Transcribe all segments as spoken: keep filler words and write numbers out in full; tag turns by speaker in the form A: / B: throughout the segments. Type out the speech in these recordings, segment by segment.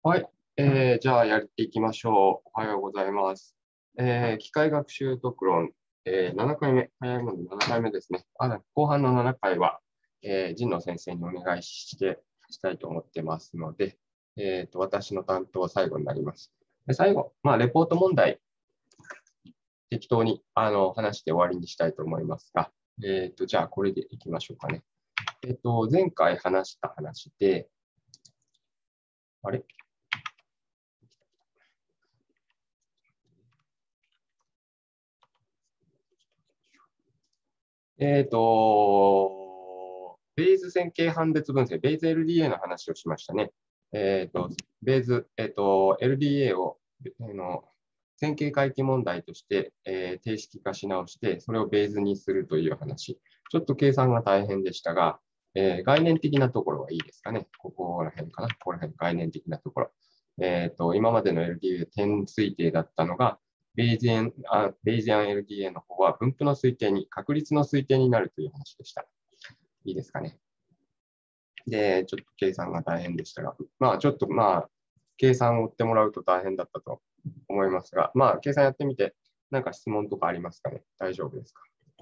A: はい、えー、じゃあやっていきましょう。おはようございます。えー、機械学習特論、えー、ななかいめ、早いものでななかいめですね。あ後半のななかいは、えー、神野先生にお願いしてしたいと思ってますので、えーと、私の担当は最後になります。で最後、まあ、レポート問題、適当にあの話して終わりにしたいと思いますが、えーと、じゃあこれでいきましょうかね。えっと、前回話した話で、あれえっと、ベイズ線形判別分析、ベイズ エルディーエー の話をしましたね。えっと、ベイズ、えっと、エルディーエー を、あの、線形回帰問題として、えー定式化し直して、それをベイズにするという話。ちょっと計算が大変でしたが、えー概念的なところはいいですかね。ここら辺かな。ここら辺、概念的なところ。えっと、今までの エルディーエー 点推定だったのが、ベイジアン、あベイジアン エルディーエー の方は分布の推定に、確率の推定になるという話でした。いいですかね。で、ちょっと計算が大変でしたが、まあちょっとまあ、計算を追ってもらうと大変だったと思いますが、まあ計算やってみて、なんか質問とかありますかね。大丈夫ですか。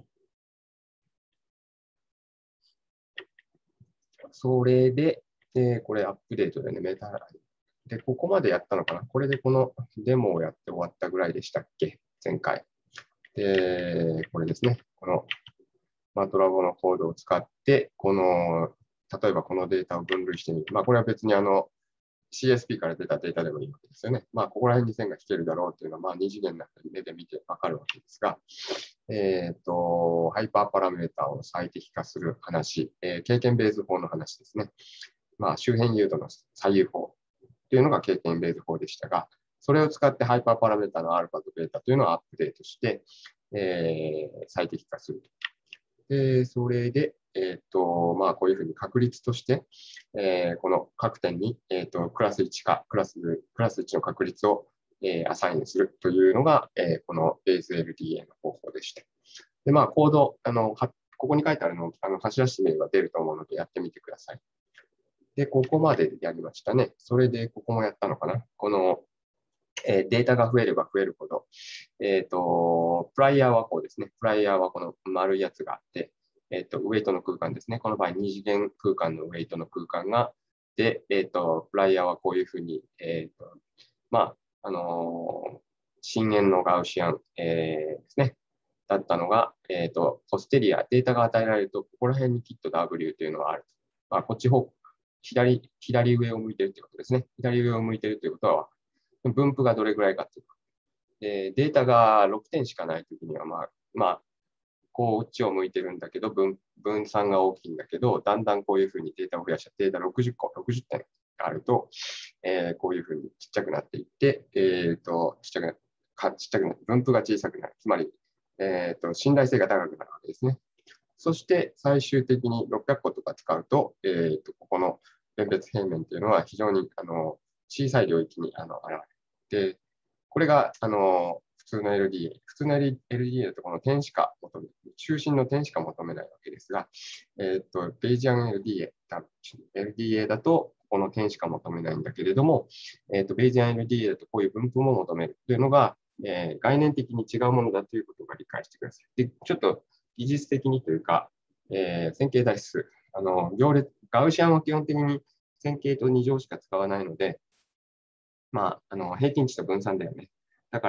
A: それで、えーこれアップデートでね、メタで、ここまでやったのかな。これでこのデモをやって終わったぐらいでしたっけ、前回。で、これですね。このマトラボのコードを使って、この、例えばこのデータを分類してみる。まあ、これは別にあの シーエスピー から出たデータでもいいわけですよね。まあ、ここら辺に線が引けるだろうというのは、まあ、二次元だったり目で見てわかるわけですが、えっと、ハイパーパラメータを最適化する話、えー経験ベース法の話ですね。まあ、周辺誘導の左右法というのが経験ベース法でしたが、それを使ってハイパーパラメータのアルファとベータというのをアップデートして、えー最適化すると。で、それで、えっと、まあ、こういうふうに確率として、えーこの各点に、えっと、クラスいちか、クラス、クラスいちの確率を、えーアサインするというのが、えーこのベース エルディーエー の方法でした。で、まあ、コード、あの、はここに書いてあるのを、あの、走らせてみれば出ると思うので、やってみてください。で、ここまでやりましたね。それで、ここもやったのかな。この、えーデータが増えれば増えるほど、えっと、プライヤーはこうですね。プライヤーはこの丸いやつがあって、えっと、ウェイトの空間ですね。この場合、二次元空間のウェイトの空間が、で、えっと、プライヤーはこういうふうに、えっと、まあ、あのー深淵のガウシアン、えーですね。だったのが、えっと、ポステリア、データが与えられると、ここら辺にきっと W というのがある。まあ、こっち方、左、左上を向いているということですね。左上を向いているということは、分布がどれぐらいかというで、データがろくてんしかないときには、まあ、まあ、こっちを向いてるんだけど分、分散が大きいんだけど、だんだんこういうふうにデータを増やした、データろくじゅっこ、ろくじゅってんがあると、えーこういうふうにちっちゃくなっていって、えっ、と、ちっちゃくなかちっちゃくなって、分布が小さくなる。つまり、えっ、と、信頼性が高くなるわけですね。そして最終的にろっぴゃっことか使うと、えっ、と、ここの連別平面というのは非常にあの小さい領域にあの現れる。で、これがあの普通の エルディーエー。普通の エルディーエー だとこの点しか求める。中心の点しか求めないわけですが、えっ、と、ベイジアン エルディーエー だ、エルディーエー だとこの点しか求めないんだけれども、えっ、と、ベイジアン エルディーエー だとこういう分布も求めるというのが、えー概念的に違うものだということが理解してください。で、ちょっと技術的にというか、えー線形代数。あの、行列、ガウシアンは基本的に線形と二乗しか使わないので、まあ、あの、平均値と分散だよね。だから、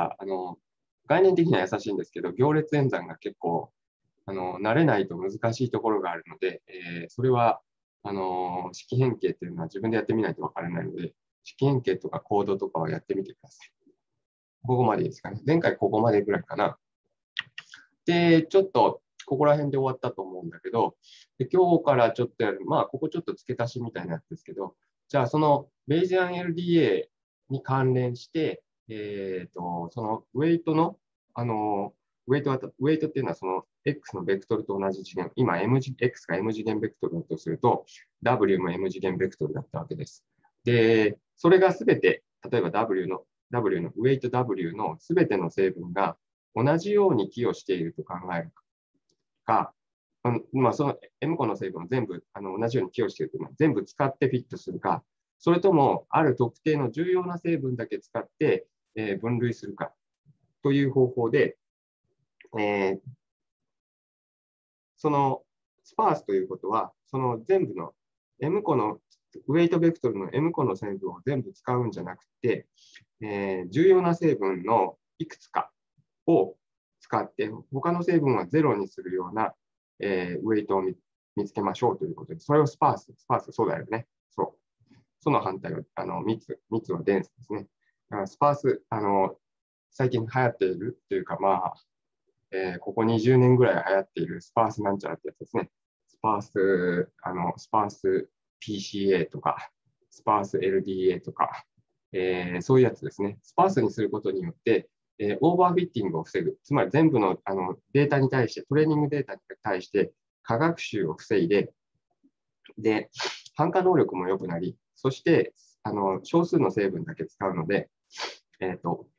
A: あの、概念的には優しいんですけど、行列演算が結構、あの、慣れないと難しいところがあるので、えーそれは、あの、式変形っていうのは自分でやってみないとわからないので、式変形とかコードとかはやってみてください。ここまでですかね。前回ここまでぐらいかな。で、ちょっと、ここら辺で終わったと思うんだけど、で今日からちょっとやる、まあ、ここちょっと付け足しみたいなやつですけど、じゃあ、そのベイジアン エルディーエー に関連して、えっと、そのウェイトの、あの、ウェイトは、ウェイトっていうのはその X のベクトルと同じ次元、今 M 次、X が M 次元ベクトルだとすると、W も M 次元ベクトルだったわけです。で、それがすべて、例えば W の、W の、ウェイト W のすべての成分が同じように寄与していると考えるか、まあ、その M 個の成分を全部あの同じように寄与しているというのは全部使ってフィットするか、 それとも、ある特定の重要な成分だけ使って、えー、分類するかという方法で、えー、そのスパースということは、その全部の M 個の、ウェイトベクトルの M 個の成分を全部使うんじゃなくて、えー、重要な成分のいくつかを使って、他の成分はゼロにするような、えー、ウェイトを見つけましょうということで、それをスパース、スパース、そうだよね。そう。その反対は、あの、密、密はデンスですね。だからスパース、あの、最近流行っているというか、まあ、えー、ここにじゅうねんぐらい流行っているスパースなんちゃらってやつですね。スパース、あの、スパース ピーシーエー とか、スパース エルディーエー とか、えー、そういうやつですね。スパースにすることによって、えー、オーバーフィッティングを防ぐ。つまり全部の、あのデータに対して、トレーニングデータに対して、過学習を防いで、で、判化能力も良くなり、そして、あの少数の成分だけ使うので、えっと、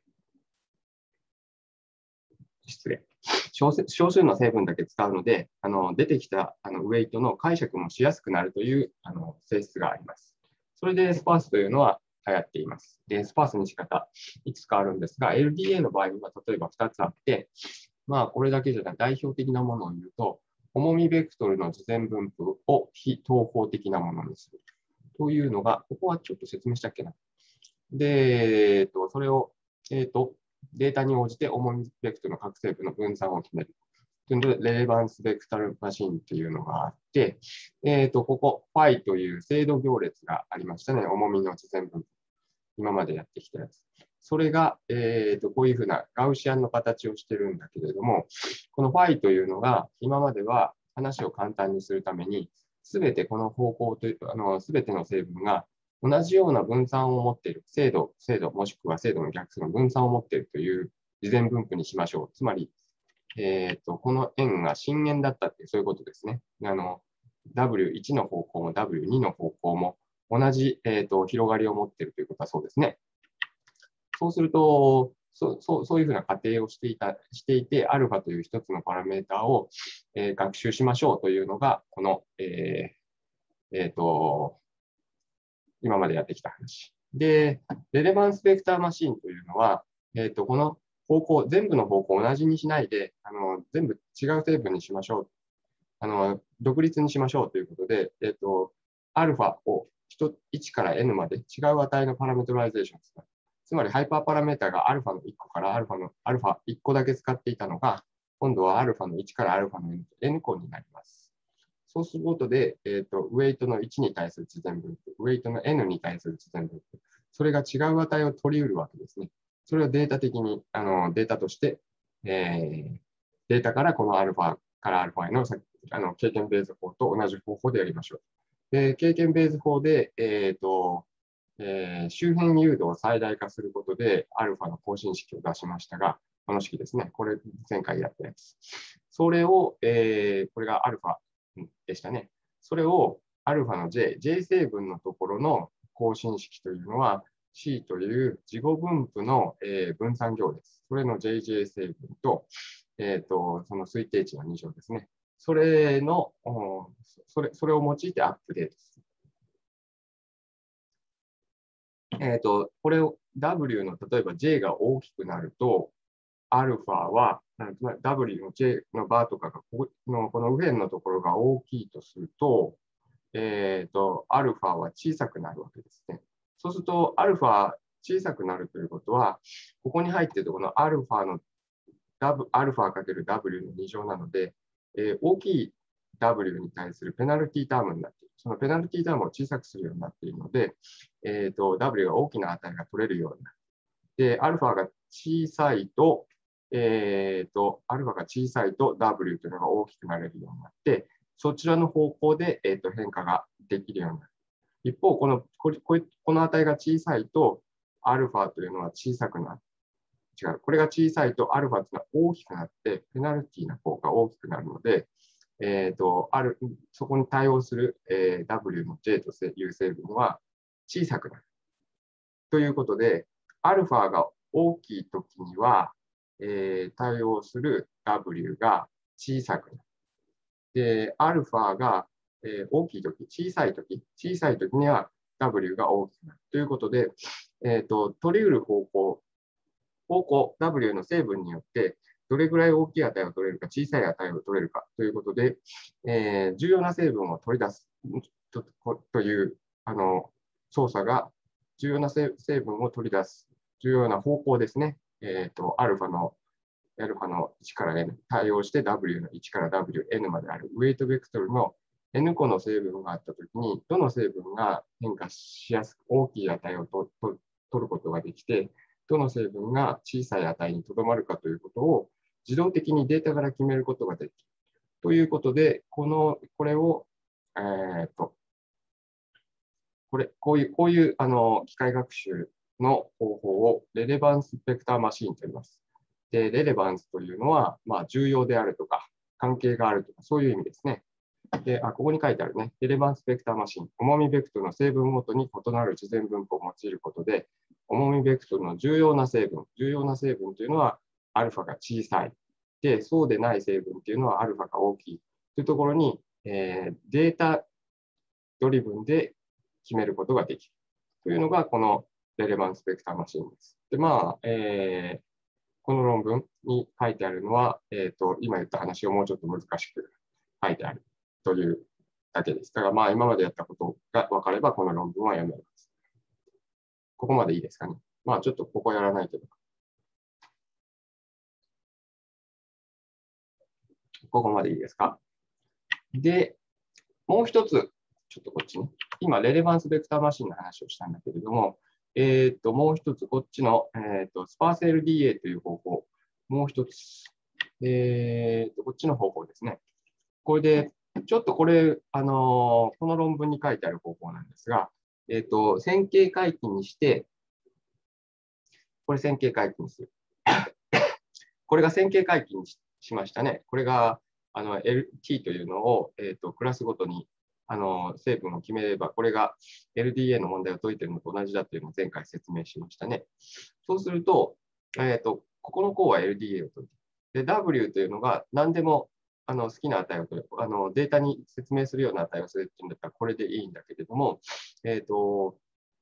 A: 失礼。少数の成分だけ使うので、あの出てきたあのウェイトの解釈もしやすくなるというあの性質があります。それでスパースというのは流行っています。で、スパースの仕方、いくつかあるんですが、エルディーエー の場合には例えばふたつあって、まあ、これだけじゃない、代表的なものを言うと、重みベクトルの事前分布を非統合的なものにするというのが、ここはちょっと説明したっけな。で、えっと、それを、えっと、データに応じて重みベクトルの各成分の分散を決める。というので、レレバンスベクタルマシンっていうのがあって、えっと、ここ、ファイという精度行列がありましたね。重みの事前分布。今までやってきたやつ。それが、えーと、こういうふうなガウシアンの形をしてるんだけれども、このファイというのが、今までは話を簡単にするために、すべてこの方向という、あの、すべての成分が同じような分散を持っている、精度、精度、もしくは精度の逆数の分散を持っているという事前分布にしましょう。つまり、えーと、この円が震源だったっていう、そういうことですね。あの、ダブリューワン の方向も ダブリューツー の方向も同じ、えーと、広がりを持っているということはそうですね。そうすると、そうそうそういうふうな仮定をしていたしていて、アルファという一つのパラメータを、えー、学習しましょうというのが、この、えーえーと、今までやってきた話。で、レレバンスベクターマシンというのは、えーと、この方向、全部の方向を同じにしないで、あの全部違う成分にしましょう。あの独立にしましょうということで、えーと、アルファをいちから N まで違う値のパラメトライゼーションを使う。つまりハイパーパラメータがアルファのいっこからアルファのアルファいっこだけ使っていたのが、今度はアルファのいちからアルファの N 個になります。そうすることで、えーと、ウェイトのいちに対する事前分布、ウェイトの N に対する事前分布、それが違う値を取り得るわけですね。それをデータ的に、あのデータとして、えー、データからこのアルファからアルファへのあの経験ベース法と同じ方法でやりましょう。で経験ベース法で、えーとえー、周辺誘導を最大化することで、アルファの更新式を出しましたが、この式ですね。これ、前回やったやつ。それを、えー、これがアルファでしたね。それをアルファの J、J 成分のところの更新式というのは、C という事後分布の、えー、分散行です。それの ジェイジェー 成分と、えーと、その推定値のに乗ですね。それの、それ、それを用いてアップデートする。えっと、これを W の例えば J が大きくなると、アルファは、W の J のバーとかがこの、この右辺のところが大きいとすると、えっと、アルファは小さくなるわけですね。そうすると、アルファ小さくなるということは、ここに入っているこのアルファの W、アルファかける W のに乗なので、えー、大きい W に対するペナルティタームになっている。そのペナルティタームを小さくするようになっているので、えーと、W が大きな値が取れるようになる。で、アルファが小さいと、えーと、アルファが小さいと W というのが大きくなれるようになって、そちらの方向で、えーと、変化ができるようになる。一方、この、これこの値が小さいと、アルファというのは小さくなる。違う。これが小さいと、アルファというのは大きくなって、ペナルティの方が大きくなるので、えーと、あるそこに対応する、えー、W の J という成分は小さくなる。ということで、アルファが大きいときには、えー、対応する W が小さくなる。で、アルファが、えー、大きいとき、小さいとき、小さいときには W が大きくなるということで、えーと、取り得る方向、方向 W の成分によって、どれぐらい大きい値を取れるか、小さい値を取れるかということで、えー、重要な成分を取り出すと、というあの操作が、重要な成分を取り出す、重要な方向ですね。えーと、アルファの、アルファのいちから N 対応して W のいちから ダブリューエヌ まであるウェイトベクトルの N 個の成分があったときに、どの成分が変化しやすく大きい値をとと取ることができて、どの成分が小さい値にとどまるかということを自動的にデータから決めることができる。ということで、この、これを、えー、っと、これ、こういう、こういうあの機械学習の方法をレレバンスベクターマシーンと言います。で、レレバンスというのは、まあ、重要であるとか、関係があるとか、そういう意味ですね。で、あ、ここに書いてあるね。レレバンスベクターマシン。重みベクトルの成分ごとに異なる事前分布を用いることで、重みベクトルの重要な成分、重要な成分というのは、アルファが小さい。で、そうでない成分というのは、アルファが大きい。というところに、えー、データドリブンで決めることができる。というのが、このレレバンスベクターマシンです。で、まあ、えー、この論文に書いてあるのは、えーと、今言った話をもうちょっと難しく書いてあるというだけです。だからまあ今までやったことが分かればこの論文は読めます。ここまでいいですかね。まあちょっとここやらないけど。ここまでいいですか。で、もう一つ、ちょっとこっちね。今、レレバンスベクターマシンの話をしたんだけれども、えっと、もう一つ、こっちの、えっと、スパース エルディーエー という方法。もう一つ、えっと、こっちの方法ですね。これで、ちょっとこれ、あのこの論文に書いてある方法なんですが、えっと、線形回帰にして、これ線形回帰にする。これが線形回帰にしましたね。これがあの エルティー というのを、えーと、クラスごとにあの成分を決めれば、これが エルディーエー の問題を解いているのと同じだというのを前回説明しましたね。そうすると、えーと、ここの項は エルディーエー を解いている。で、W というのが何でもあの好きな値を取る、あのデータに説明するような値をするっていうんだったらこれでいいんだけれども、えーと、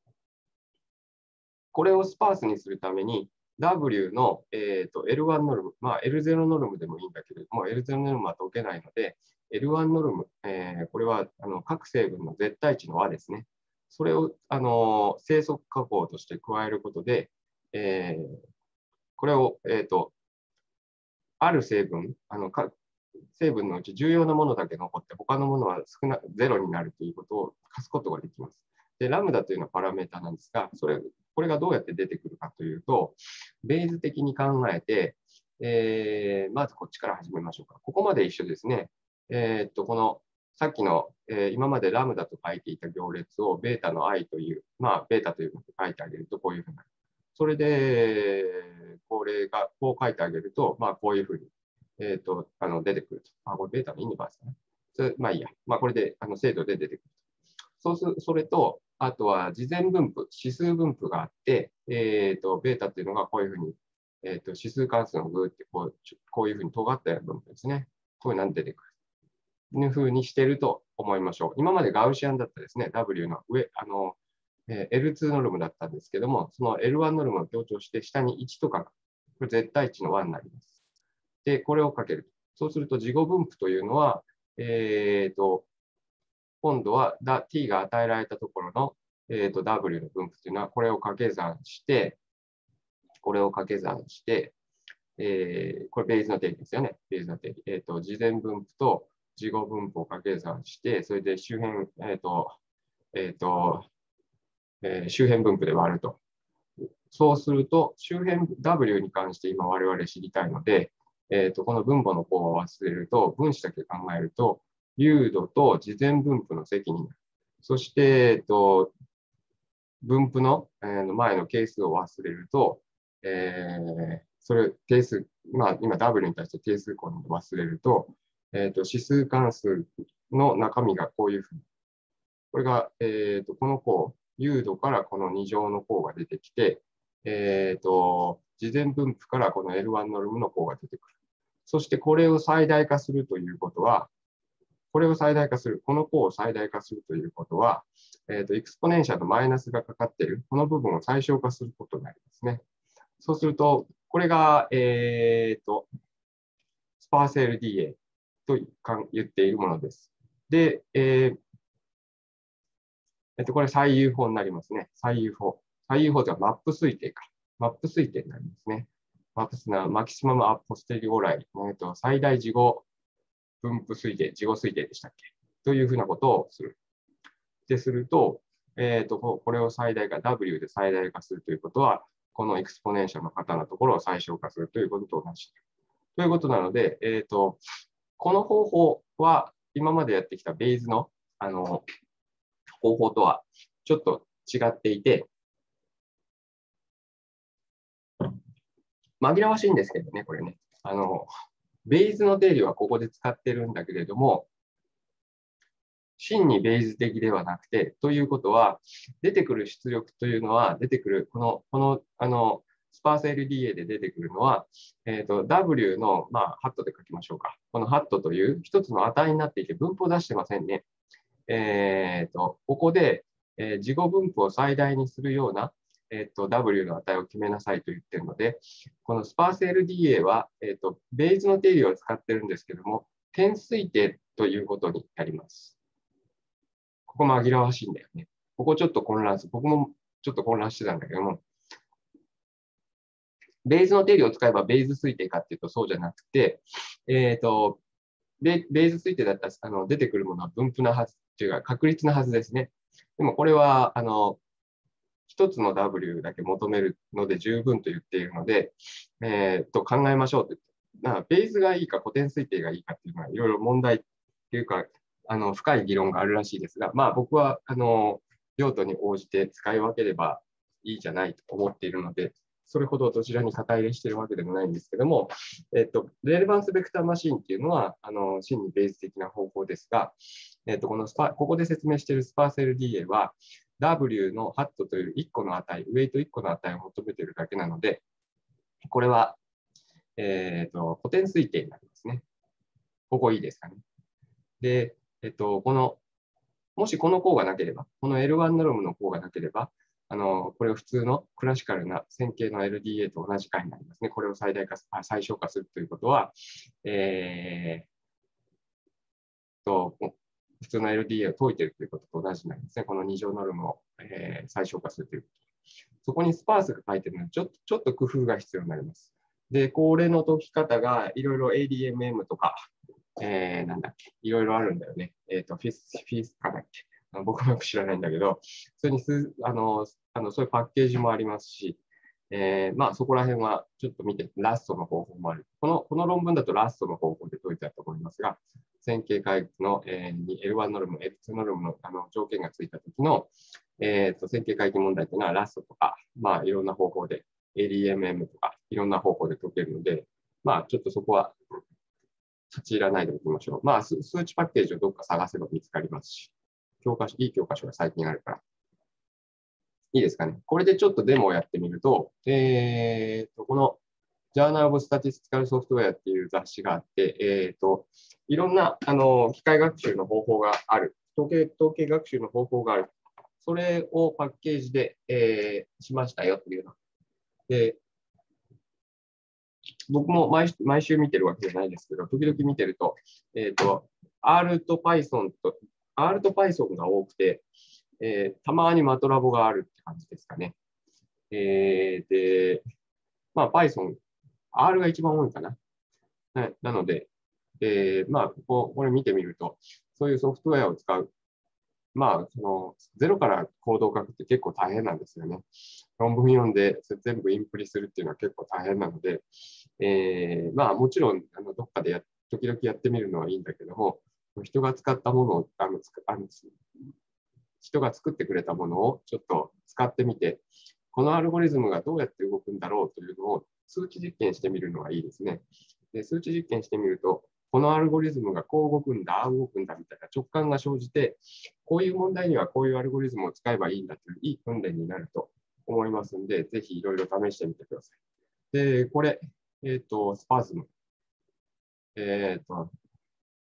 A: これをスパースにするために、W の、えー、と エルワン ノルム、まあ、エルゼロ ノルムでもいいんだけれども、エルゼロ ノルムは解けないので、エルワン ノルム、えー、これはあの各成分の絶対値の和ですね。それをあの生息加工として加えることで、えー、これを、えー、とある成分あのか、成分のうち重要なものだけ残って、他のものは少なゼロになるということを貸すことができます。で、ラムダというのはパラメータなんですが、それこれがどうやって出てくるかというと、ベイズ的に考えて、えー、まずこっちから始めましょうか。ここまで一緒ですね。えー、っと、このさっきの、えー、今までラムダと書いていた行列をベータの i という、まあ、ベータというのを書いてあげるとこういうふうになる。それで、これがこう書いてあげると、まあ、こういうふうに、えー、っとあの出てくると。あ、これベータのインバースだね。それまあいいや。まあ、これであの精度で出てくる。そうするそれと、あとは事前分布、指数分布があって、えーと、ベータっていうのがこういうふうに、えーと、指数関数のグーってこうこういうふうに尖ったような分布ですね。こういうのが出てくる。というふうにしてると思いましょう。今までガウシアンだったですね、W の上、あの、えー、エルツー ノルムだったんですけども、その エルワン ノルムを強調して下にいちとか、これ絶対値の和になります。で、これをかける。そうすると、事後分布というのは、えーと、今度は t が与えられたところの、えー、と w の分布というのは、これを掛け算して、これを掛け算して、えー、これベイズの定理ですよね。ベイズの定理。えー、と事前分布と事後分布を掛け算して、それで周辺、えーとえーとえー、周辺分布で割ると。そうすると、周辺 W に関して今我々知りたいので、えー、とこの分母の項を忘れると、分子だけ考えると、流度と事前分布の積になる。そして、えっと、分布の前の係数を忘れると、えー、それ、係数、まあ、今 W に対して係数項を忘れると、えっと、指数関数の中身がこういうふうに。これが、えっと、この項、流度からこのに乗の項が出てきて、えっと、事前分布からこの エルワン ノルムの項が出てくる。そしてこれを最大化するということは、 これを最大化する、この項を最大化するということは、えっと、エクスポネンシャルのマイナスがかかっている、この部分を最小化することになりますね。そうすると、これが、えっと、スパース エルディーエー と言っているものです。で、えーえっと、これ最優法になりますね。最優法。最優法というのはマップ推定か。マップ推定になりますね。マップスなマキシマムアポステリオライ。えっと、最大事後分布推定、事後推定でしたっけというふうなことをする。で、すると、えっと、これを最大化、W で最大化するということは、このエクスポネンシャルの方のところを最小化するということと同じ。ということなので、えっと、この方法は今までやってきたベイズの、あの、方法とはちょっと違っていて、紛らわしいんですけどね、これね。あの、ベイズの定理はここで使ってるんだけれども、真にベイズ的ではなくて、ということは、出てくる出力というのは、出てくる、この、この、あの、スパース エルディーエー で出てくるのは、えっと、W の、まあ、ハットで書きましょうか。このハットという一つの値になっていて、分布を出してませんね。えっと、ここで、えー、事後分布を最大にするような、えっと、W の値を決めなさいと言っているので、このスパース エルディーエー は、えっと、ベイズの定理を使ってるんですけども、点推定ということになります。ここ紛らわしいんだよね。ここちょっと混乱する。僕もちょっと混乱してたんだけども、ベイズの定理を使えばベイズ推定かっていうとそうじゃなくて、えっと、ベイズ推定だったらあの出てくるものは分布なはずっていうか確率なはずですね。でもこれは、あの、一つの W だけ求めるので十分と言っているので、えー、と考えましょうと言って。だからベイズがいいか古典推定がいいかっていうのは、いろいろ問題っていうか、あの深い議論があるらしいですが、まあ僕はあの用途に応じて使い分ければいいじゃないと思っているので、それほどどちらに肩入れしているわけでもないんですけども、えっと、レレバンスベクターマシンっていうのは、あの真にベイズ的な方法ですが、えっと、このスパここで説明しているスパース エルディーエー は、W のハットといういっこの値、ウェイトいっこの値を求めているだけなので、これは、えっと、古典推定になりますね。ここいいですかね。で、えっと、この、もしこの項がなければ、この エルワン ノルムの項がなければ、あの、これを普通のクラシカルな線形の エルディーエー と同じ解になりますね。これを最大化、最小化するということは、えー、と、普通の エルディーエー を解いているということと同じになりますね。この二乗ノルムを、えー、最小化するということ。そこにスパースが書いているので、ちょっと、ちょっと工夫が必要になります。で、これの解き方がいろいろ エーディーエムエム とか、えー、なんだっけ、いろいろあるんだよね。えっ、ー、と、フィス、フィスかだっけ。僕もよく知らないんだけど、それにすあのあのそういうパッケージもありますし、えー、まあそこら辺はちょっと見て、ラストの方法もある。このこの論文だとラストの方法で解いてあると思いますが、線形回復の、えー、エルワン ノルム、エルツー ノルムのあの条件がついたときの、えー、と線形回帰問題というのはラストとか、まあいろんな方法で、エーディーエムエム とかいろんな方法で解けるので、まあちょっとそこは立ち入らないでおきましょう。まあ数値パッケージをどっか探せば見つかりますし、教科書、いい教科書が最近あるから。いいですかね。これでちょっとデモをやってみると、えー、とこの Journal of Statistical Software っていう雑誌があって、えー、といろんなあの機械学習の方法がある。統計、統計学習の方法がある。それをパッケージで、えー、しましたよというの。で、僕も毎毎週見てるわけじゃないですけど、時々見てると、えっ、ー、と、R と Python と、R と Python が多くて、えー、たまにマトラボがあるって感じですかね。えー、で、まあ Python、R が一番多いかな。な, なので、えー、まあこ、これ見てみると、そういうソフトウェアを使う。まあ、その、ゼロからコードを書くって結構大変なんですよね。論文読んで全部インプリするっていうのは結構大変なので、えー、まあもちろんあのどっかでや時々やってみるのはいいんだけども、人が使ったものをあのあの人が作ってくれたものをちょっと使ってみて、このアルゴリズムがどうやって動くんだろうというのを数値実験してみるのがいいですね。で数値実験してみると、このアルゴリズムがこう動くんだ、ああ動くんだみたいな直感が生じて、こういう問題にはこういうアルゴリズムを使えばいいんだといういい訓練になると思いますので、ぜひいろいろ試してみてください。で、これ、えっ、ー、と、スパズム。えっ、ー、と、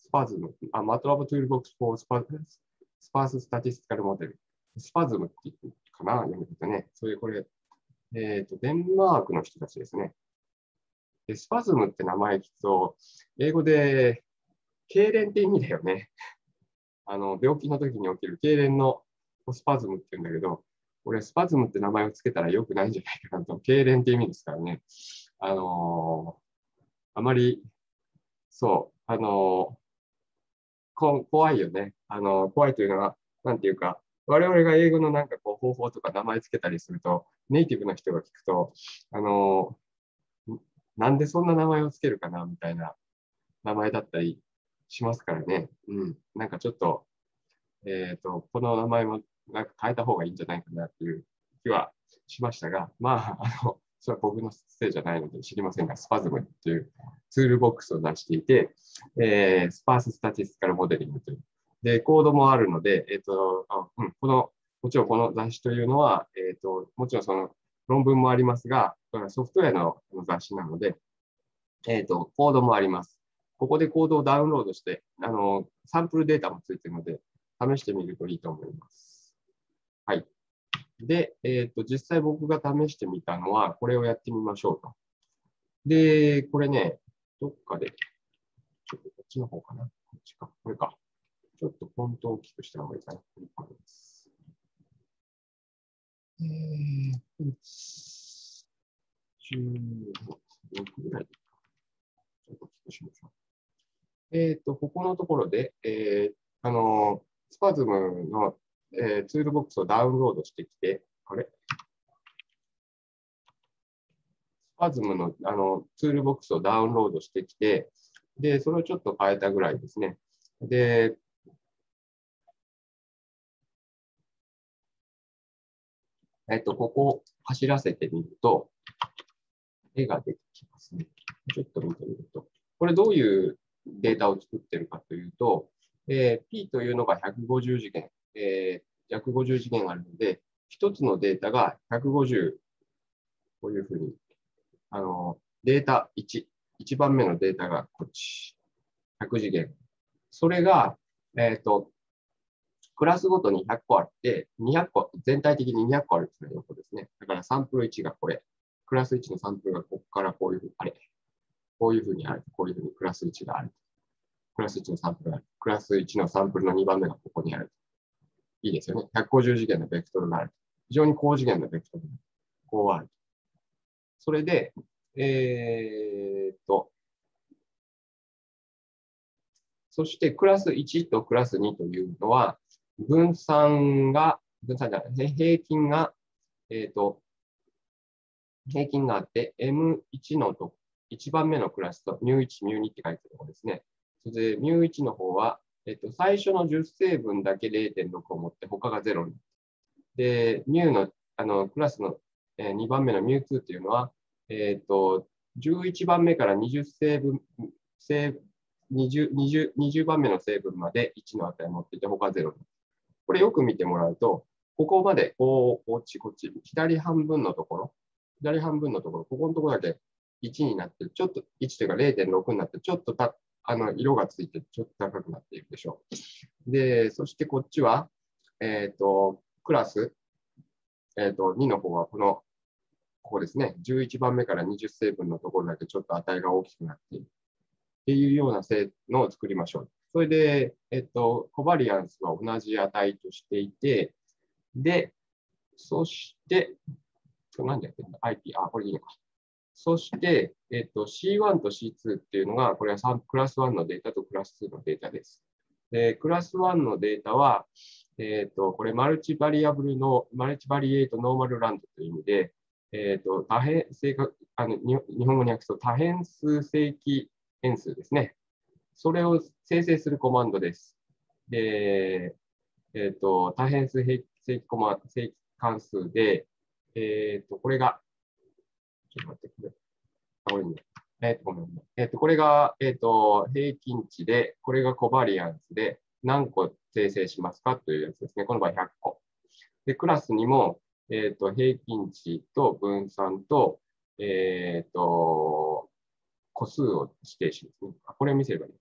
A: スパズム、あ、MATLAB Toolbox for Sparse Statistical Model。スパズムっていうかな、読み方ね。そういうこれ、えっと、デンマークの人たちですね。でスパズムって名前聞くと、英語で、痙攣って意味だよね。あの、病気の時に起きる痙攣のスパズムって言うんだけど、俺、スパズムって名前をつけたら良くないんじゃないかなと。痙攣って意味ですからね。あのー、あまり、そう、あのー、こ怖いよね。あのー、怖いというのは、なんていうか、我々が英語のなんかこう方法とか名前つけたりすると、ネイティブの人が聞くと、あのー、なんでそんな名前をつけるかなみたいな名前だったりしますからね。うん。なんかちょっと、えっと、この名前もなんか変えた方がいいんじゃないかなっていう気はしましたが、まあ、あの、それは僕のせいじゃないので知りませんが、スパズムっていうツールボックスを出していて、えー、スパーススタティスカルモデリングという。で、コードもあるので、えっと、あうん、この、もちろんこの雑誌というのは、えっと、もちろんその論文もありますが、ソフトウェアの雑誌なので、えっと、コードもあります。ここでコードをダウンロードして、あの、サンプルデータもついているので、試してみるといいと思います。はい。で、えっと、実際僕が試してみたのは、これをやってみましょうと。で、これね、どっかで、ちょっとこっちの方かな。こっちか。これか。ちょっとフォントを大きくした方がいいかな。これです。えー、じゅうろくぐらいでいいか。ちょっと大きくしましょう。えっと、ここのところで、えー、あの、スパズムの、えー、ツールボックスをダウンロードしてきて、あれスパズムの、あのツールボックスをダウンロードしてきて、で、それをちょっと変えたぐらいですね。で、えっと、ここを走らせてみると、絵が出てきますね。ちょっと見てみると。これどういうデータを作ってるかというと、えー、P というのがひゃくごじゅう次元、えー、ひゃくごじゅう次元あるので、一つのデータがひゃくごじゅう、こういうふうに、あの、データいち、いちばんめのデータがこっち、ひゃく次元。それが、えっと、クラスごとにひゃっこあって、にひゃっこ、全体的ににひゃっこあるんですね、横ですね。だからサンプルいちがこれ。クラスいちのサンプルがここからこういうふうに、あれ、こういうふうにある。こういうふうにクラスいちがある。クラスいちのサンプルがある。クラスいちのサンプルのにばんめがここにある。いいですよね。ひゃくごじゅう次元のベクトルがある。非常に高次元のベクトルがこうある。それで、えー、っと、そしてクラスいちとクラスにというのは、分散が、分散じゃない、平均が、えっ、と、平均があって、エムワン のと、いちばんめのクラスと ミューワン、ミューツー って書いてあるところですね。それで ミューワン の方は、えっ、と、最初のじゅっ成分だけ れいてんろく を持って、他がゼロに。で、ミューの、あの、クラスの、えー、にばんめの ミューツー っていうのは、えっ、と、じゅういちばんめからにじゅう成分、成20, 20, 20番目の成分までいちの値を持っていて、他ゼロ。これよく見てもらうと、ここまで、こう、こっち、こっち、左半分のところ、左半分のところ、ここのところだけいちになって、ちょっといちというか れいてんろく になって、ちょっとたあの色がついて、ちょっと高くなっているでしょう。で、そしてこっちは、えっ、ー、と、クラス、えっ、ー、と、にの方はこの、ここですね、じゅういちばんめからにじゅう成分のところだけちょっと値が大きくなっている。っていうようなのを作りましょう。それで、えっと、コバリアンスは同じ値としていて、で、そして、何でやってるんだ ?アイピー、あ、これいいのか。そして、えっと、シーワン と シーツー っていうのが、これはクラスワンのデータとクラスツーのデータです。で、クラスワンのデータは、えっと、これマルチバリアブルの、マルチバリエイトノーマルランドという意味で、えっと、多変、正確、あの、日本語に訳すと多変数正規変数ですね。それを生成するコマンドです。で、えっ、ー、と、多変数正規コマ正規関数で、えっ、ー、と、これが、ちょっと待って、これ、あ、これね。えっ、ー、と、ごめんね。えっ、と、これが、えっ、と、平均値で、これがコバリアンスで、何個生成しますかというやつですね。この場合ひゃっこ。で、クラスにも、えっ、と、平均値と分散と、えっ、と、個数を指定しますね。これを見せればいいのかな。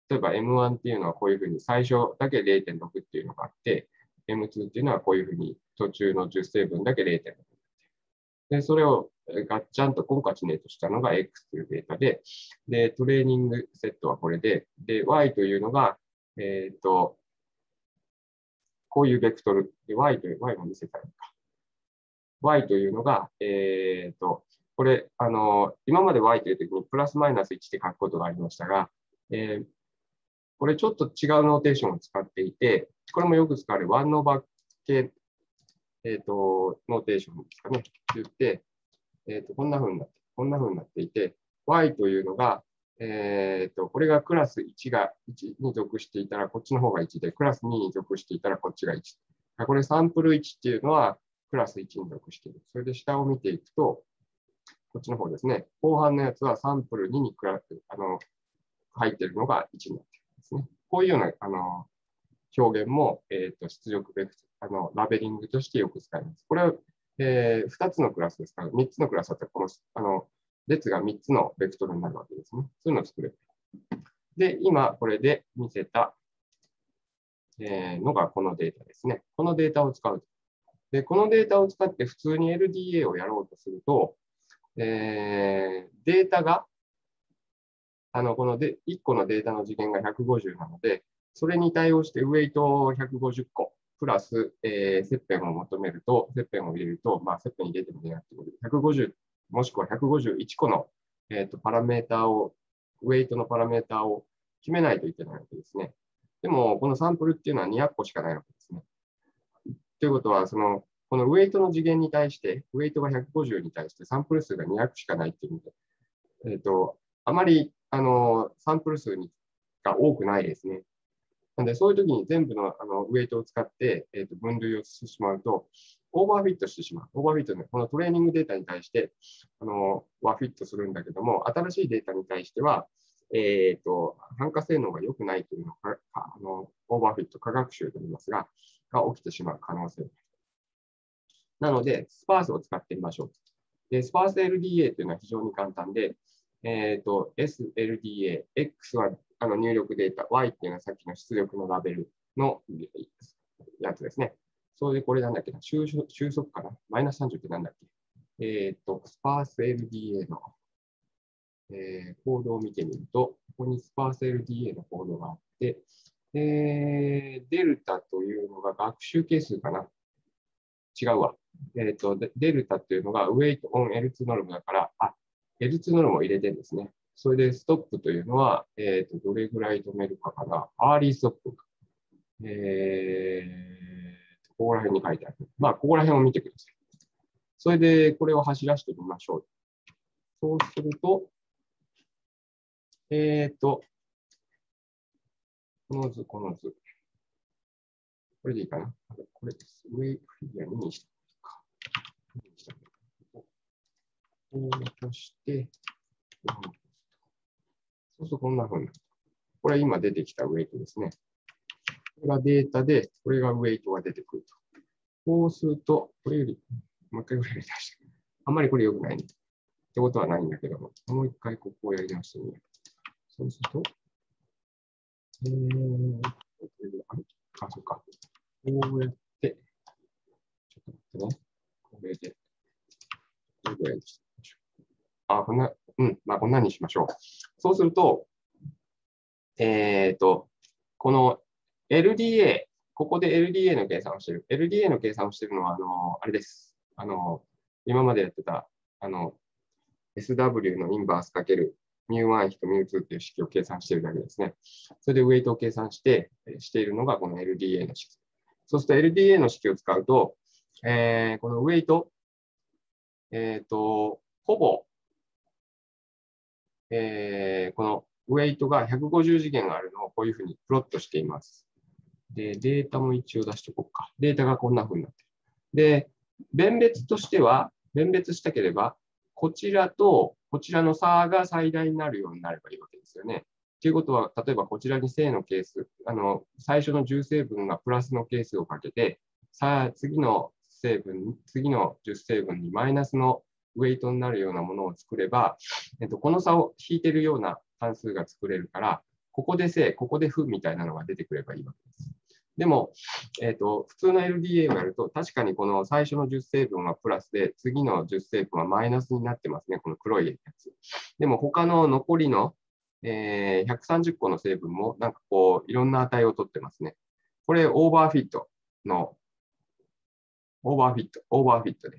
A: 例えば エムワン っていうのはこういうふうに最初だけ れいてんろく っていうのがあって、エムツー っていうのはこういうふうに途中のじゅっ成分だけ れいてんろく。で、それをガッチャンとコンカチネートしたのが X というデータで、で、トレーニングセットはこれで、で、Y というのが、えっと、こういうベクトル。で、Y という、Y も見せたらいいか。Y というのが、えっと、これ、あの、今まで Y というときにプラスマイナスいちって書くことがありましたが、えー、これちょっと違うノーテーションを使っていて、これもよく使われるワンオーバー系、えっと、ノーテーションですかね。って言って、えっと、こんな風になって、こんな風になっていて、Y というのが、えっと、これがクラスいちがいちに属していたら、こっちの方がいちで、クラスにに属していたら、こっちがいち。これサンプルいちっていうのは、クラスいちに属している。それで下を見ていくと、こっちの方ですね。後半のやつはサンプルににクラス、あの、入っているのがいちになっているんですね。こういうような、あの、表現も、えっと、出力ベクトル、あの、ラベリングとしてよく使います。これは、えー、ふたつのクラスですから、みっつのクラスだったら、この、あの、列がみっつのベクトルになるわけですね。そういうのを作れる。で、今、これで見せた、えー、のがこのデータですね。このデータを使う。で、このデータを使って普通に エルディーエー をやろうとすると、えー、データが、あの、このでいっこのデータの次元がひゃくごじゅうなので、それに対応してウェイトひゃくごじゅっこ、プラス、えー、切片を求めると、切片を入れると、まあ、切片入れてもいいなってことで、ひゃくごじゅう、もしくはひゃくごじゅういちこの、えーと、パラメーターを、ウェイトのパラメーターを決めないといけないわけですね。でも、このサンプルっていうのはにひゃっこしかないわけですね。ということは、その、このウェイトの次元に対して、ウェイトがひゃくごじゅうに対してサンプル数がにひゃくしかないっていうので、えっと、あまり、あの、サンプル数が多くないですね。なので、そういう時に全部の、あのウェイトを使って、えっと、分類をしてしまうと、オーバーフィットしてしまう。オーバーフィットね、このトレーニングデータに対して、あの、はフィットするんだけども、新しいデータに対しては、えっと、反化性能が良くないというのが、あの、オーバーフィット、化学集と言いますが、が起きてしまう可能性。なので、スパースを使ってみましょう。で、スパース エルディーエー というのは非常に簡単で、えっと、エスエルディーエー、X はあの入力データ、Y っていうのはさっきの出力のラベルのやつですね。それでこれなんだっけな、収束かな、マイナスさんじゅうってなんだっけ。えっと、スパース エルディーエー の、えー、コードを見てみると、ここにスパース エルディーエー のコードがあって、えー、デルタというのが学習係数かな。違うわ。えっと、デルタっていうのが Wait on エルツー ノルムだから、あ、エルツー ノルムを入れてるんですね。それでストップというのは、えっと、どれぐらい止めるかかな。アーリーストップ。えー、ここら辺に書いてある。まあ、ここら辺を見てください。それで、これを走らせてみましょう。そうすると、えっと、この図、この図。これでいいかな。これです。上、フィギュアににしたか。ににしたか。こう落として、そうするとこんな風になる。これは今出てきたウェイトですね。これがデータで、これがウェイトが出てくると。こうすると、これより、もう一回ぐらい出して。あんまりこれ良くないね。ってことはないんだけども、もう一回ここをやり直してみよう。そうすると、えー、あ、そうか。こうやって、ちょっと待ってね。これで、これぐらいにしてみましょう。あ、こんな、うん、まあこんなにしましょう。そうすると、えっと、この エルディーエー、ここで エルディーエー の計算をしている。エルディーエー の計算をしているのは、あの、あれです。あの、今までやってた、あの、エスダブリュー のインバースかける ミューワン と ミューツー という式を計算しているだけですね。それでウェイトを計算して、しているのがこの エルディーエー の式。そうすると エルディーエー の式を使うと、えー、このウェイト、えっと、ほぼ、えー、このウェイトがひゃくごじゅう次元あるのをこういうふうにプロットしています。で、データも一応出しておこうか。データがこんなふうになってる。で、弁別としては、弁別したければ、こちらとこちらの差が最大になるようになればいいわけですよね。ということは、例えばこちらに正の係数、あの最初のじゅう成分がプラスの係数をかけて、さあ次の成分、次のじゅう成分にマイナスのウェイトになるようなものを作れば、えっと、この差を引いているような関数が作れるから、 ここで正、ここで負みたいなのが出てくればいいわけです。でも、えーと、普通の エルディーエー をやると、確かにこの最初のじゅっ成分はプラスで、次のじゅっ成分はマイナスになってますね、この黒いやつ。でも、他の残りの、えー、ひゃくさんじゅっこの成分も、なんかこう、いろんな値を取ってますね。これ、オーバーフィットの、オーバーフィット、オーバーフィットです。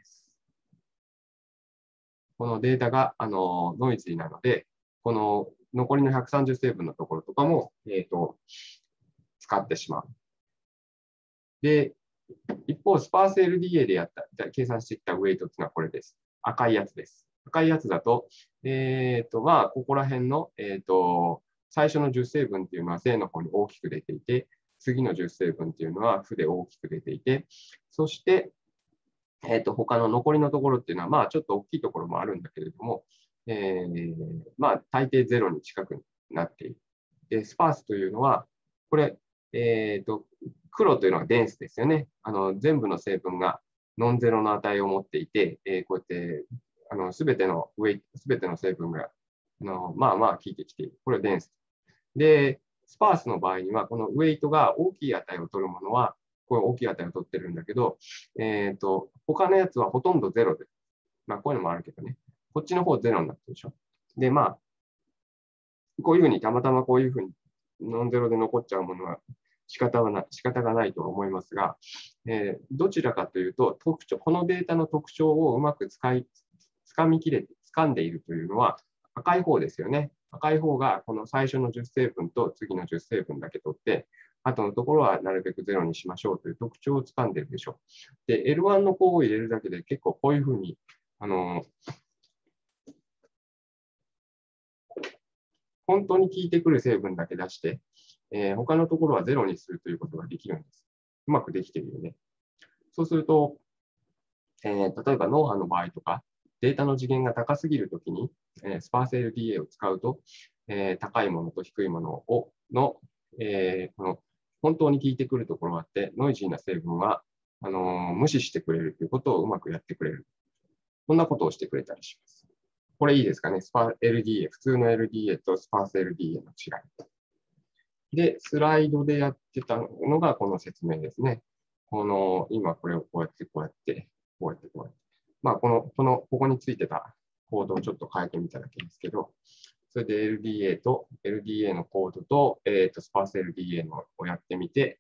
A: このデータが、あの、ノイズーなので、この残りのひゃくさんじゅう成分のところとかも、えーと、使ってしまう。で、一方、スパース エルディーエー でやった、計算してきたウェイトというのはこれです。赤いやつです。赤いやつだと、えっ、ー、と、まあ、ここら辺の、えっ、ー、と、最初のじゅう成分っていうのは正の方に大きく出ていて、次のじゅう成分っていうのは負で大きく出ていて、そして、えっ、ー、と、他の残りのところっていうのは、まあ、ちょっと大きいところもあるんだけれども、えー、まあ、大抵ゼロに近くなっている。で、スパースというのは、これ、えっ、と、黒というのはデンスですよね。あの全部の成分がノンゼロの値を持っていて、えー、こうやってあの全てのウェイ全ての成分があのまあまあ効いてきている。これはデンス。で、スパースの場合には、このウェイトが大きい値を取るものは、これ大きい値を取ってるんだけど、えっ、と、他のやつはほとんどゼロで。まあ、こういうのもあるけどね。こっちの方ゼロになってるでしょ。で、まあ、こういうふうにたまたまこういうふうにノンゼロで残っちゃうものは仕方はな仕方がないと思いますが、えー、どちらかというと特徴、このデータの特徴をうまく使い、掴みきれて、掴んでいるというのは赤い方ですよね。赤い方がこの最初のじゅう成分と次のじゅう成分だけ取って、あとのところはなるべくゼロにしましょうという特徴を掴んでいるでしょう。で、エルワン の項を入れるだけで結構こういうふうに、あの本当に効いてくる成分だけ出して、えー、他のところはゼロにするということができるんです。うまくできているよね。そうすると、えー、例えば脳波の場合とか、データの次元が高すぎるときに、えー、スパース エルディーエー を使うと、えー、高いものと低いものをの、えー、この本当に効いてくるところがあって、ノイジーな成分はあのー、無視してくれるということをうまくやってくれる。こんなことをしてくれたりします。これいいですかね。スパ エルディーエー、普通の エルディーエー とスパース エルディーエー の違い。で、スライドでやってたのがこの説明ですね。この、今これをこうやって、こうやって、こうやって、こうやって。まあ、この、この、ここについてたコードをちょっと変えてみただけですけど、それで エルディーエー と、エルディーエー のコードと、えっと、スパース エルディーエー のをやってみて、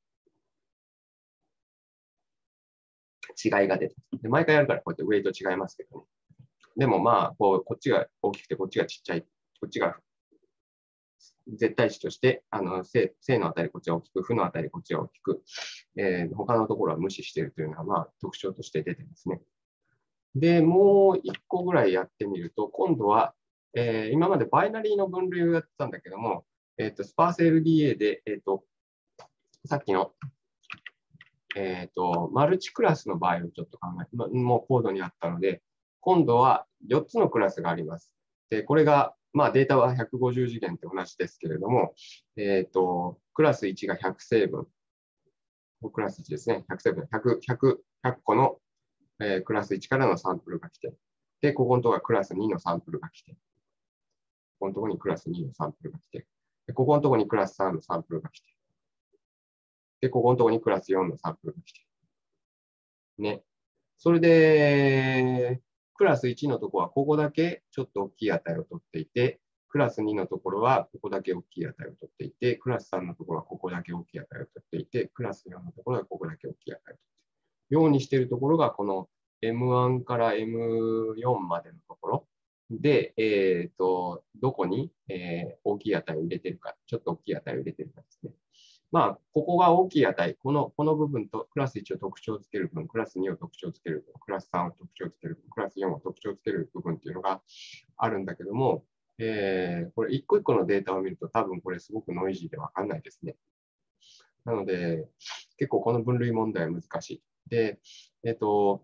A: 違いが出てで、毎回やるからこうやってウェイト違いますけどね。でもまあ、こう、こっちが大きくて、こっちがちっちゃい、こっちが絶対値として、あの正、正の値こっちは大きく、負の値こっちは大きく、えー、他のところは無視しているというのは、まあ、特徴として出てますね。で、もう一個ぐらいやってみると、今度は、えー、今までバイナリーの分類をやってたんだけども、えっと、スパース エルディーエー で、えっと、さっきの、えっと、マルチクラスの場合をちょっと考えて、もうコードにあったので、今度はよっつのクラスがあります。で、これが、まあ、データはひゃくごじゅう次元と同じですけれども、えっと、クラスいちがひゃく成分、クラスいちですね、ひゃく成分、ひゃく、ひゃく、ひゃく個の、えー、クラスいちからのサンプルが来て、で、ここのところはクラスにのサンプルが来て、ここのところにクラスにのサンプルが来て、で、ここのところにクラスさんのサンプルが来て、で、ここのところにクラスよんのサンプルが来て、ね。それで、クラスいちのところはここだけちょっと大きい値を取っていて、クラスにのところはここだけ大きい値を取っていて、クラスさんのところはここだけ大きい値を取っていて、クラスよんのところはここだけ大きい値を取っている。ようにしているところがこの エムワン から エムよん までのところで、えーと、どこに、えー、大きい値を入れているか、ちょっと大きい値を入れているかですね。まあ、ここが大きい値、この、この部分とクラスいちを特徴づける分、クラスにを特徴づける分、クラスさんを特徴づける分、クラスよんを特徴づける部分っていうのがあるんだけども、えー、これ一個一個のデータを見ると多分これすごくノイジーでわかんないですね。なので、結構この分類問題は難しい。で、えっと、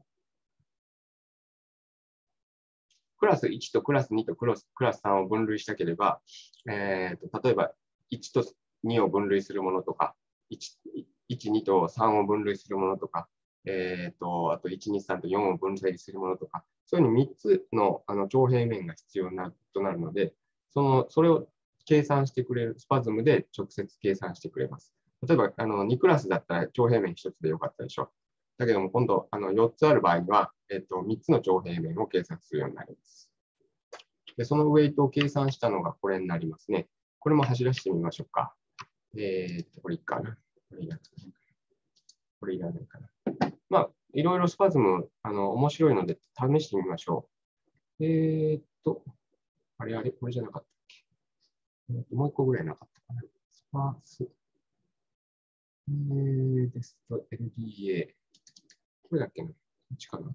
A: クラスいちとクラスにとクラスクラスさんを分類したければ、えー、と例えばいちとにを分類するものとか、いち、にとさんを分類するものとか、えー、とあといち、に、さんとよんを分類するものとか、そういうふうにみっつの、あの徴兵面が必要なとなるので、そのそれを計算してくれる、スパズムで直接計算してくれます。例えば、あのにクラスだったら長平面ひとつでよかったでしょう。だけども、今度、あのよっつある場合には、えっと、みっつの長平面を計算するようになります。で、そのウェイトを計算したのがこれになりますね。これも走らせてみましょうか。えー、っと、これいいかな。これいらないかな。これいらないかな。まあ、いろいろスパズム、あの、面白いので試してみましょう。えー、っと、あれあれ、これじゃなかったっけ。えー、っともう一個ぐらいなかったかな。スパース。えー、ですと、エルディーエー。これだっけな。こっちかな。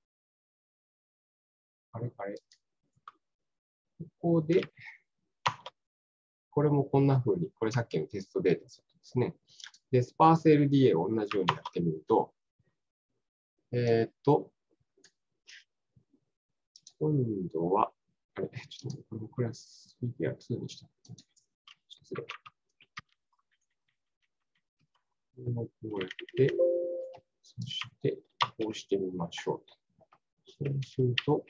A: あれあれ。ここで、これもこんな風に、これさっきのテストデータですね。で、スパース エルディーエー を同じようにやってみると、えー、っと、今度は、あれ、ちょっとこのクラスフィギュアツーにした。失礼。こうやって、そして、こうしてみましょう。そうすると、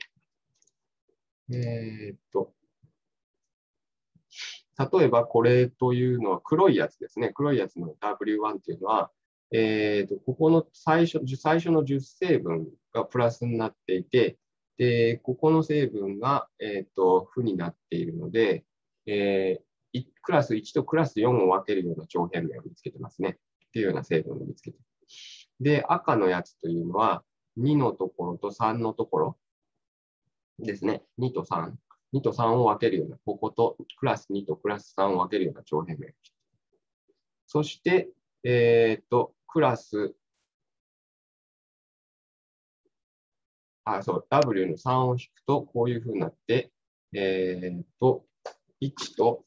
A: えー、っと、例えばこれというのは黒いやつですね。黒いやつの ダブリューワン というのは、えー、とここの最初最初のじゅう成分がプラスになっていて、でここの成分が、えー、と負になっているので、えー、クラスいちとクラスよんを分けるような長辺面を見つけてますね。っていうような成分を見つけて。で、赤のやつというのはにのところとさんのところですね。にとさん。にとさんを分けるような、こことクラスにとクラスさんを分けるような長辺面。そして、えっと、クラス、あ、そう、W のさんを引くと、こういうふうになって、えっと、いちと、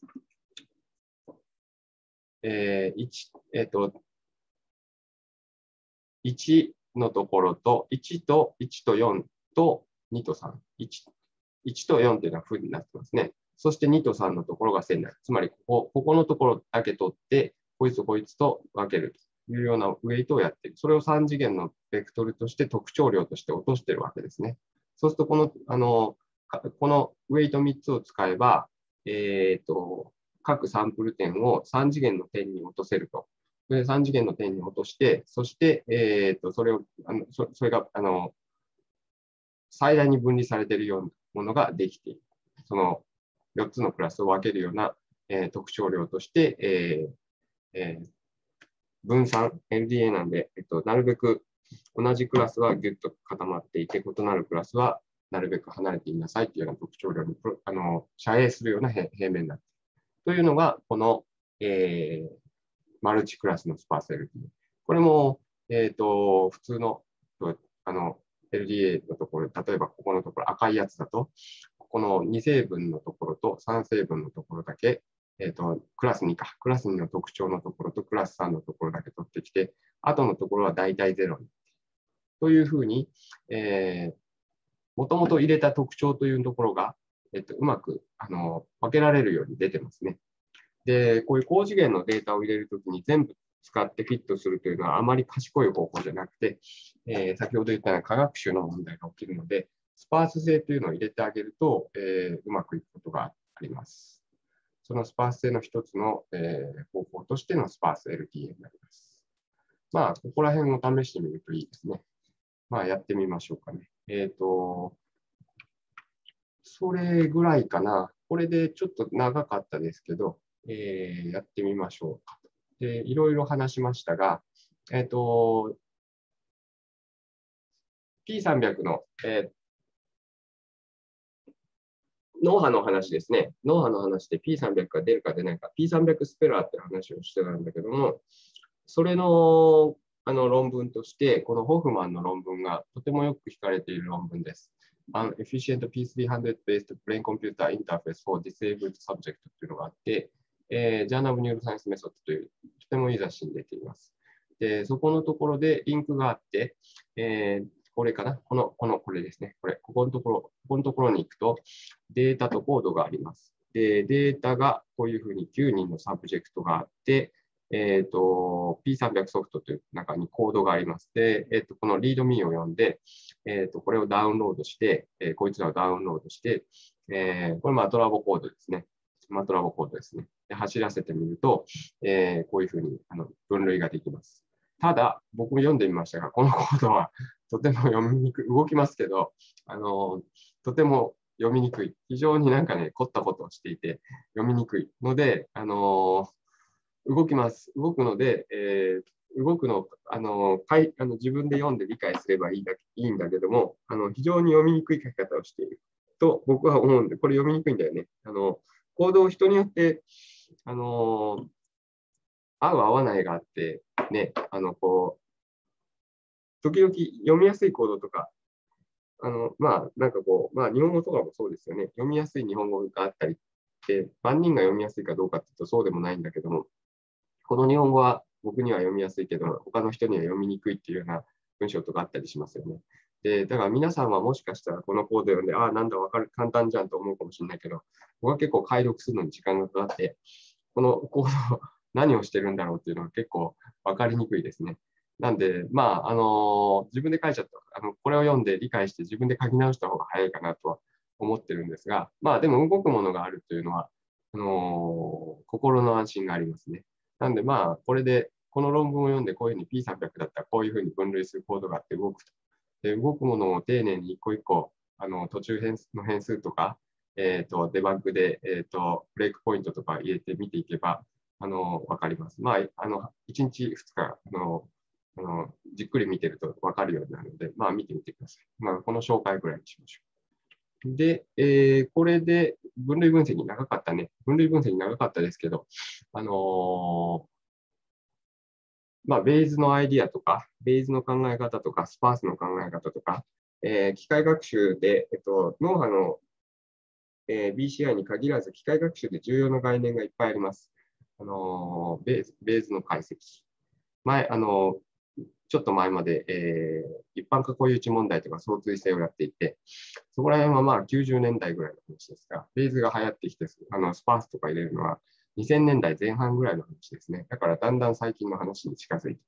A: えー、いち、えっと、いちのところと、いちといちとよんとにとさん。1, 1とよんというのは負になってますね。そしてにとさんのところが線になる。つまりここ、ここのところだけ取って、こいつとこいつと分けるというようなウェイトをやっている。それをさん次元のベクトルとして特徴量として落としているわけですね。そうすると、この、あの、このウェイトみっつを使えば、えっと、各サンプル点をさん次元の点に落とせると。でさん次元の点に落として、そして、えっと、それを、あのそそれが、あの、最大に分離されているようなものができている。そのよっつのクラスを分けるような、えー、特徴量として、えーえー、分散、エルディーエー なんで、えっと、なるべく同じクラスはぎゅっと固まっていて、異なるクラスはなるべく離れていなさいというような特徴量にあの遮影するような平面になっている。というのが、この、えー、マルチクラスのスパース エルディーエー。これも、えーと、普通のあの エルディーエー のところ、例えばここのところ赤いやつだと、ここのに成分のところとさん成分のところだけ、えーと、クラスにか、クラスにの特徴のところとクラスさんのところだけ取ってきて、後のところは大体ゼロに。というふうに、えー、もともと入れた特徴というところが、えっと、うまくあの分けられるように出てますね。で、こういう高次元のデータを入れるときに全部使ってフィットするというのはあまり賢い方法じゃなくて、えー、先ほど言ったような科学習の問題が起きるので、スパース性というのを入れてあげると、えー、うまくいくことがあります。そのスパース性の一つの、えー、方法としてのスパース エルディーエー になります。まあ、ここら辺を試してみるといいですね。まあ、やってみましょうかね。えっと、それぐらいかな。これでちょっと長かったですけど、えー、やってみましょうか。で、いろいろ話しましたが、えっと、ピーさんびゃく の、えー、脳波の話ですね。脳波の話で ピーさんびゃく が出るか出ないか、ピーさんびゃく スペラーって話をしてたんだけども、それのあの論文として、このホフマンの論文がとてもよく聞かれている論文です。An efficient ピースリーハンドレッド based brain computer interface for disabled subject というのがあって、えー、ジャーナル・ニューロサイエンス・メソッドというとてもいい雑誌に出ています。で、そこのところでリンクがあって、えー、これかなこの、この、これですね。これ、ここのところ、ここのところに行くと、データとコードがあります。で、データがこういうふうにきゅうにんのサブジェクトがあって、えっと、ピーさんびゃく ソフトという中にコードがあります。で、えっと、このリードミーを読んで、えっと、これをダウンロードして、えー、こいつらをダウンロードして、えー、これもアトラボコードですね。 マトラボコードですね。で走らせてみると、えー、こういうふうにあの分類ができます。ただ、僕も読んでみましたが、このコードはとても読みにくい、動きますけど、あのとても読みにくい。非常になんかね、凝ったことをしていて、読みにくいので、あの動きます。動くので、えー、動くのを、あのかいあの自分で読んで理解すればいいだいいんだけども、あの非常に読みにくい書き方をしていると僕は思うんで、これ読みにくいんだよね。あのコードを人によって、あの合う合わないがあって、ね、あのこう時々読みやすいコードとか、あのまあ、なんかこう、まあ、日本語とかもそうですよね。読みやすい日本語があったりって、万人が読みやすいかどうかっていうとそうでもないんだけども、この日本語は僕には読みやすいけど、他の人には読みにくいっていうような文章とかあったりしますよね。で、だから皆さんはもしかしたらこのコード読んで、ああ、なんだ、わかる、簡単じゃんと思うかもしれないけど、僕は結構解読するのに時間がかかって、このコード何をしてるんだろうっていうのは結構わかりにくいですね。なんで、まあ、あの自分で書いちゃった、あの、これを読んで理解して自分で書き直した方が早いかなとは思ってるんですが、まあ、でも動くものがあるというのは、あの心の安心がありますね。なんで、まあ、これで、この論文を読んで、こういうふうに ピーさんびゃく だったら、こういうふうに分類するコードがあって動くと。で、動くものを丁寧に一個一個、あの途中変数の変数とか、えーと、デバッグで、えーと、ブレイクポイントとか入れて見ていけば、あの分かります。まあ、あのいちにち、ふつかあのあの、じっくり見てると分かるようになるので、まあ、見てみてください。まあ、この紹介ぐらいにしましょう。で、えー、これで分類分析長かったね。分類分析長かったですけど、あのーまあ、ベイズのアイディアとか、ベイズの考え方とか、スパースの考え方とか、えー、機械学習で、えっと、脳波の、えー、ビーシーアイ に限らず、機械学習で重要な概念がいっぱいあります。あのー、ベイズ、ベイズの解析。前、あのー、ちょっと前まで、えー、一般化固有値問題とか相対性をやっていて、そこら辺はまあきゅうじゅうねんだいぐらいの話ですが、ベイズが流行ってきて、あのスパースとか入れるのはにせんねんだいぜん半ぐらいの話ですね。だからだんだん最近の話に近づいてい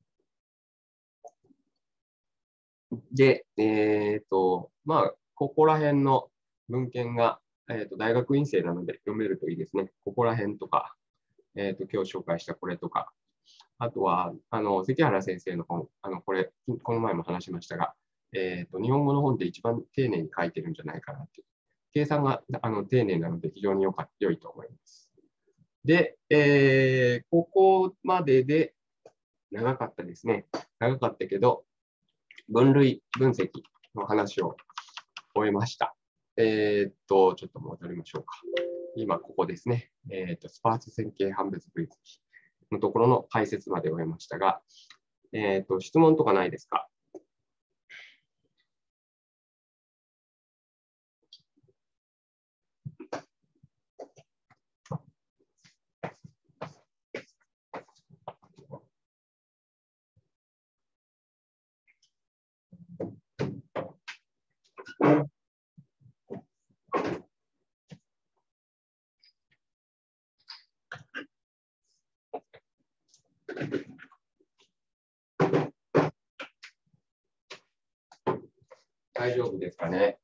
A: る。で、えっと、まあ、ここら辺の文献が、えー、と大学院生なので読めるといいですね。ここら辺とか、えっと、今日紹介したこれとか、あとは、あの、関原先生の本、あの、これ、この前も話しましたが、えっと、日本語の本で一番丁寧に書いてるんじゃないかなって。計算があの丁寧なので非常に良か良いと思います。で、えー、ここまでで長かったですね。長かったけど、分類分析の話を終えました。えー、っと、ちょっと戻りましょうか。今、ここですね。えー、っと、スパース線形判別分析のところの解説まで終えましたが、えー、っと、質問とかないですか？大丈夫ですかね。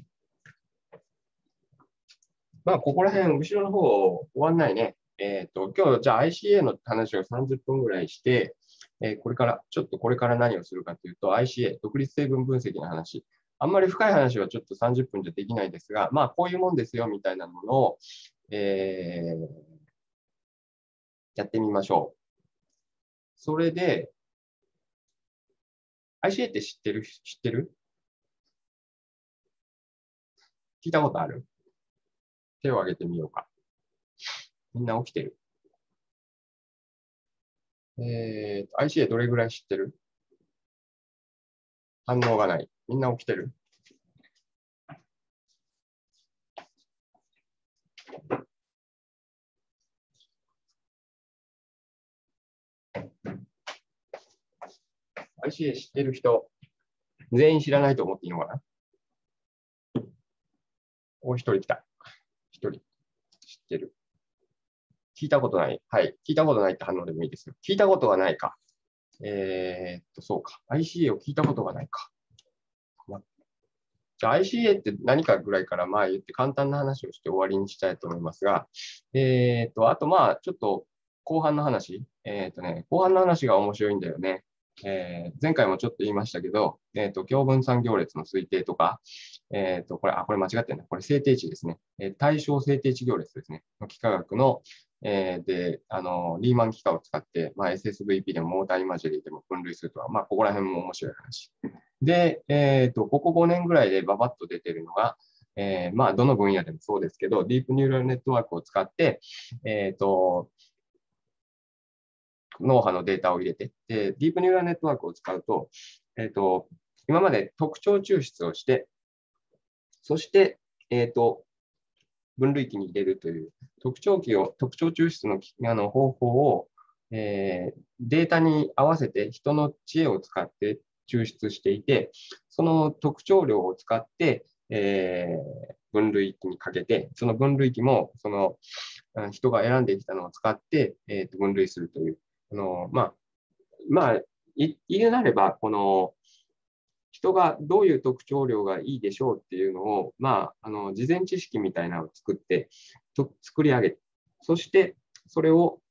A: まあ、ここら辺、後ろの方終わんないね。えっと、今日、じゃあ アイシーエー の話をさんじゅっぷんぐらいして、えーこれから、ちょっとこれから何をするかというと、アイシーエー、独立成分分析の話。あんまり深い話はちょっとさんじゅっぷんじゃできないですが、まあ、こういうもんですよ、みたいなものを、えーやってみましょう。それで、アイシーエー って知ってる知ってる聞いたことある？手を挙げてみようか。みんな起きてる？えー、アイシーエー どれぐらい知ってる？反応がない。みんな起きてる？アイシーエー 知ってる人、全員知らないと思っていいのかな？お一人来た。一人。知ってる。聞いたことない。はい。聞いたことないって反応でもいいですよ。聞いたことがないか。えー、っと、そうか。アイシーエー を聞いたことがないか。まじゃあ アイシーエー って何かぐらいからまあ言って簡単な話をして終わりにしたいと思いますが、えっと、あとまあちょっと後半の話、えっとね、後半の話が面白いんだよね。えー前回もちょっと言いましたけど、えっと、共分散行列の推定とか、えっと、これ、あ、これ間違ってるな。これ制定値ですね。えー対象制定値行列ですね。の幾何学の、えーで、あの、リーマン幾何を使って、まあ、エスエスブイピー でもモーターイマジェリーでも分類するとは、まあ、ここら辺も面白い話。で、えっと、ここごねんぐらいでババッと出てるのが、えーまあ、どの分野でもそうですけど、ディープニューラルネットワークを使って、えっと、脳波のデータを入れて、で、ディープニューラルネットワークを使うと、えっと、今まで特徴抽出をして、そして、えっと、分類器に入れるという特徴器を、特徴抽出のあの方法を、えーデータに合わせて人の知恵を使って抽出していて、その特徴量を使って、えー分類器にかけて、その分類器もその人が選んできたのを使って、えーと分類するという、あのまあ、まあ、い言うなれば、この人がどういう特徴量がいいでしょうっていうのを、まあ、あの事前知識みたいなのを作ってと作り上げて、そしてそれを、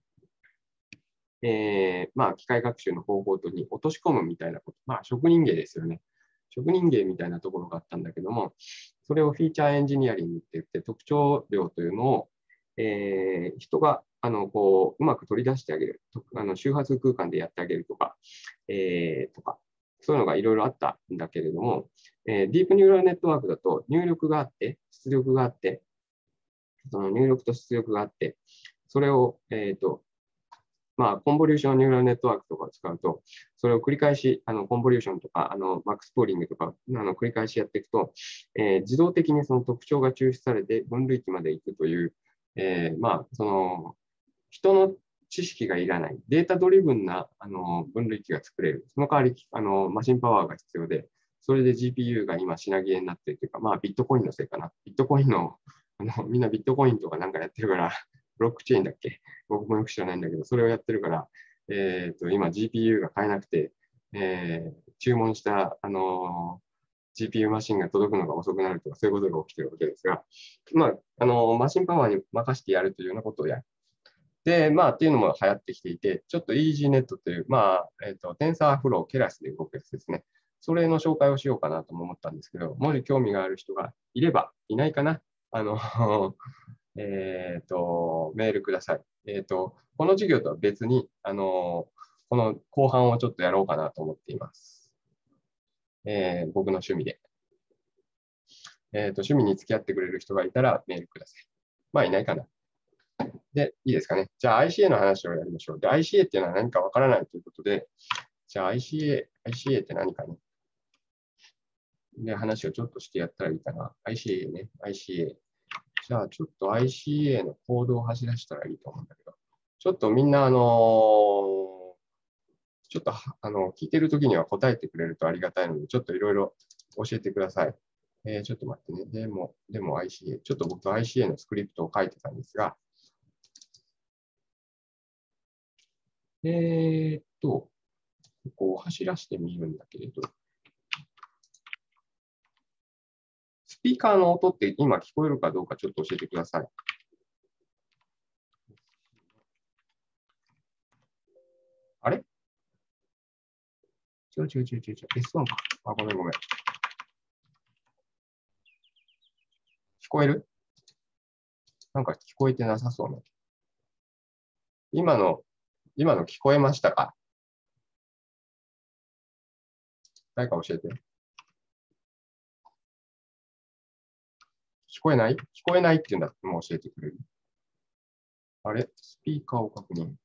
A: えーまあ、機械学習の方法とに落とし込むみたいなこと、まあ、職人芸ですよね。職人芸みたいなところがあったんだけども、それをフィーチャーエンジニアリングって言って、特徴量というのを、えー人があのこううまく取り出してあげる、あの周波数空間でやってあげるとか、えーとか、そういうのがいろいろあったんだけれども、えーディープニューラルネットワークだと入力があって、出力があって、その入力と出力があって、それを、えーとまあ、コンボリューションニューラルネットワークとかを使うと、それを繰り返し、あのコンボリューションとか、あのマックスポーリングとか、あの繰り返しやっていくと、えー自動的にその特徴が抽出されて分類器まで行くという、えーまあ、その人の知識がいらない、データドリブンなあの分類器が作れる。その代わりあのマシンパワーが必要で、それで ジーピーユー が今品切れになっているというか、まあビットコインのせいかな。ビットコインの、あのみんなビットコインとかなんかやってるから、ブロックチェーンだっけ僕もよく知らないんだけど、それをやってるから、えー、と今 ジーピーユー が買えなくて、えー注文した、あの ジーピーユー マシンが届くのが遅くなるとか、そういうことが起きているわけですが、まあ、あのマシンパワーに任せてやるというようなことをやる。で、まあ、っていうのも流行ってきていて、ちょっと イージーネットという、まあ、えっ、と、テンサーフロー、ケラスで動くやつですね。それの紹介をしようかなとも思ったんですけど、もし興味がある人がいれば、いないかな。あの、えっと、メールください。えっと、この授業とは別に、あの、この後半をちょっとやろうかなと思っています。えー僕の趣味で。えっと、趣味に付き合ってくれる人がいたらメールください。まあ、いないかな。で、いいですかね。じゃあ アイシーエー の話をやりましょう。で、アイシーエー っていうのは何かわからないということで、じゃあ アイシーエー、アイシーエー って何かね。で、話をちょっとしてやったらいいかな。アイシーエー ね。アイシーエー。じゃあちょっと アイシーエー のコードを走らせたらいいと思うんだけど、ちょっとみんな、あのーちょっとあの聞いてるときには答えてくれるとありがたいので、ちょっといろいろ教えてください。えー、ちょっと待ってね。でも、でも アイシーエー、ちょっと僕 アイシーエー のスクリプトを書いてたんですが、えーっと、ここを走らせてみるんだけれど、スピーカーの音って今聞こえるかどうかちょっと教えてください。あれ違う違う違う違う違う。エスワン か。あ、ごめんごめん。聞こえる？なんか聞こえてなさそうね。今の、今の聞こえましたか？誰か教えて。聞こえない？聞こえないっていうんだってもう教えてくれる。あれスピーカーを確認。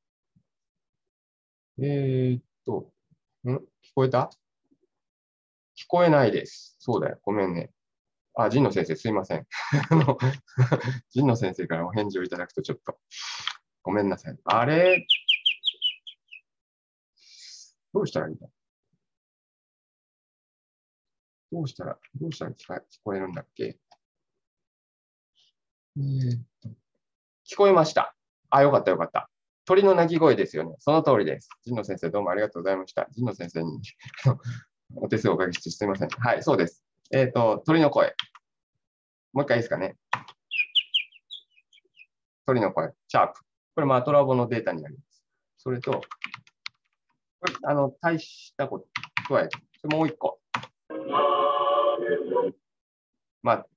A: えーっと、ん聞こえた？聞こえないです。そうだよ。ごめんね。あ、神野先生、すいません。あの神野先生からお返事をいただくとちょっとごめんなさい。あれどうしたらいいんだ？どうしたら、どうしたら聞か聞こえるんだっけ？えーっと、聞こえました。あ、よかったよかった。鳥の鳴き声ですよね。その通りです。神野先生、どうもありがとうございました。神野先生にお手数をおかけしてすみません。はい、そうです。 えっと、鳥の声。もう一回いいですかね。鳥の声、チャープ。これマトラボのデータになります。それと、これ、あの、大したことは、もう一個。まあ、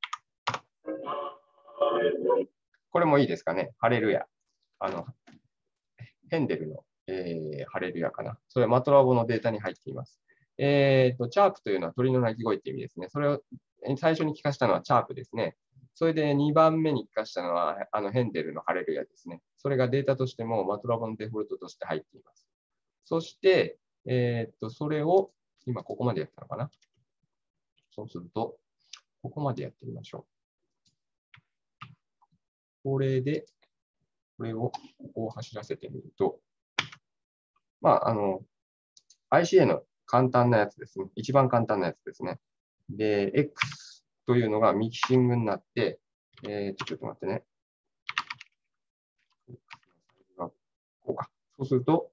A: これもいいですかね。ハレルヤ。あの、ヘンデルの、えー、ハレルヤかな。それはマトラボのデータに入っています。えっと、チャープというのは鳥の鳴き声っていう意味ですね。それを最初に聞かせたのはチャープですね。それでにばんめに聞かせたのはあのヘンデルのハレルヤですね。それがデータとしてもマトラボのデフォルトとして入っています。そして、えっと、それを今ここまでやったのかな。そうすると、ここまでやってみましょう。これで、これをここを走らせてみると、まあ、あの、アイシーエー の簡単なやつですね。一番簡単なやつですね。で、X というのがミキシングになって、えー、ちょっと待ってね。こうか。そうすると、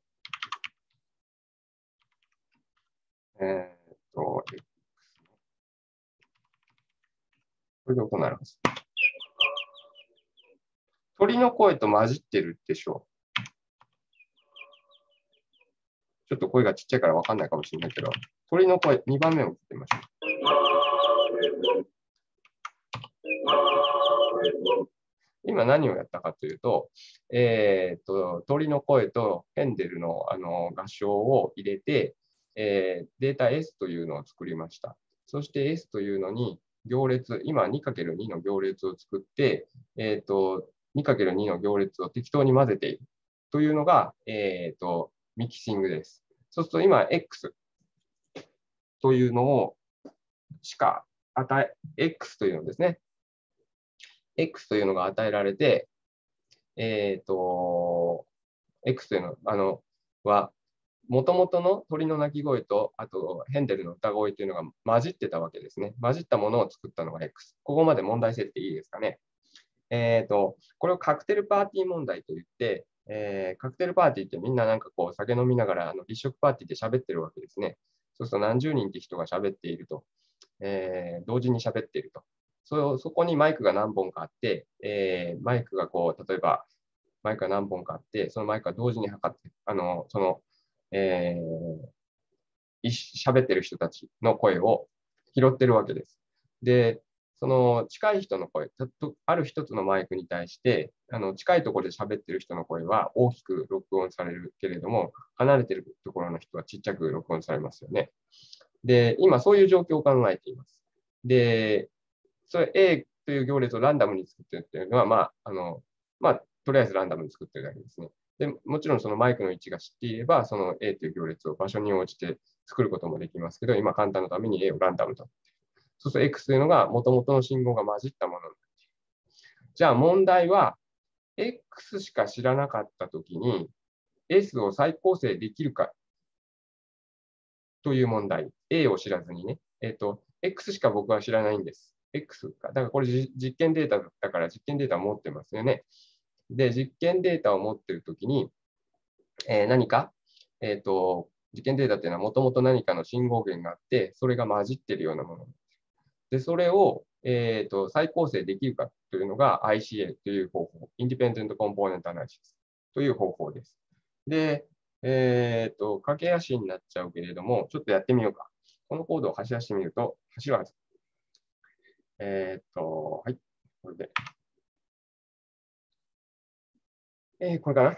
A: えー、っと、X。これで行うはず。鳥の声と混じってるでしょう。ちょっと声がちっちゃいから分かんないかもしれないけど、鳥の声、にばんめを聞いてみましょう。今何をやったかというと、えー、と鳥の声とヘンデルの、あの合唱を入れて、えー、データ S というのを作りました。そして S というのに行列、今 にかけるに の行列を作って、えー、と にかけるに の行列を適当に混ぜているというのが、えー、とミキシングです。そうすると今 X というのをしか与え、X というのですね。X というのが与えられて、えっ、ー、と、X というのあのは、もともとの鳥の鳴き声と、あとヘンデルの歌声というのが混じってたわけですね。混じったものを作ったのが X。ここまで問題設定いいですかね。えっ、ー、と、これをカクテルパーティー問題といって、えー、カクテルパーティーってみんななんかこう酒飲みながらあの立食パーティーで喋ってるわけですね。そうすると何十人って人が喋っていると、えー、同時に喋っていると。そ, そこにマイクが何本かあって、えー、マイクがこう、例えばマイクが何本かあって、そのマイクが同時に測って、あの、その、えー、喋ってる人たちの声を拾ってるわけです。で、その近い人の声、ある一つのマイクに対して、あの近いところで喋ってる人の声は大きく録音されるけれども、離れてるところの人はちっちゃく録音されますよね。で、今そういう状況を考えています。で、それ A という行列をランダムに作ってるっていうのは、まあ、あの、まあ、とりあえずランダムに作ってるだけですね。でもちろんそのマイクの位置が知っていれば、その A という行列を場所に応じて作ることもできますけど、今簡単のために A をランダムと。そうすると X というのが元々の信号が混じったものになっている。じゃあ問題は、X しか知らなかったときに S を再構成できるかという問題。A を知らずにね。えっと、X しか僕は知らないんです。X か。だからこれ実験データだから実験データを持ってますよね。で、実験データを持っているときに、えー、何か、えっと、実験データっていうのはもともと何かの信号源があって、それが混じっているようなもの。で、それを、えー、と再構成できるかというのが アイシーエー という方法、Independent Component Analysis という方法です。で、えー、と駆け足になっちゃうけれども、ちょっとやってみようか。このコードを走らせてみると、走るはず。えっ、ー、と、はい、これで。えー、これかな。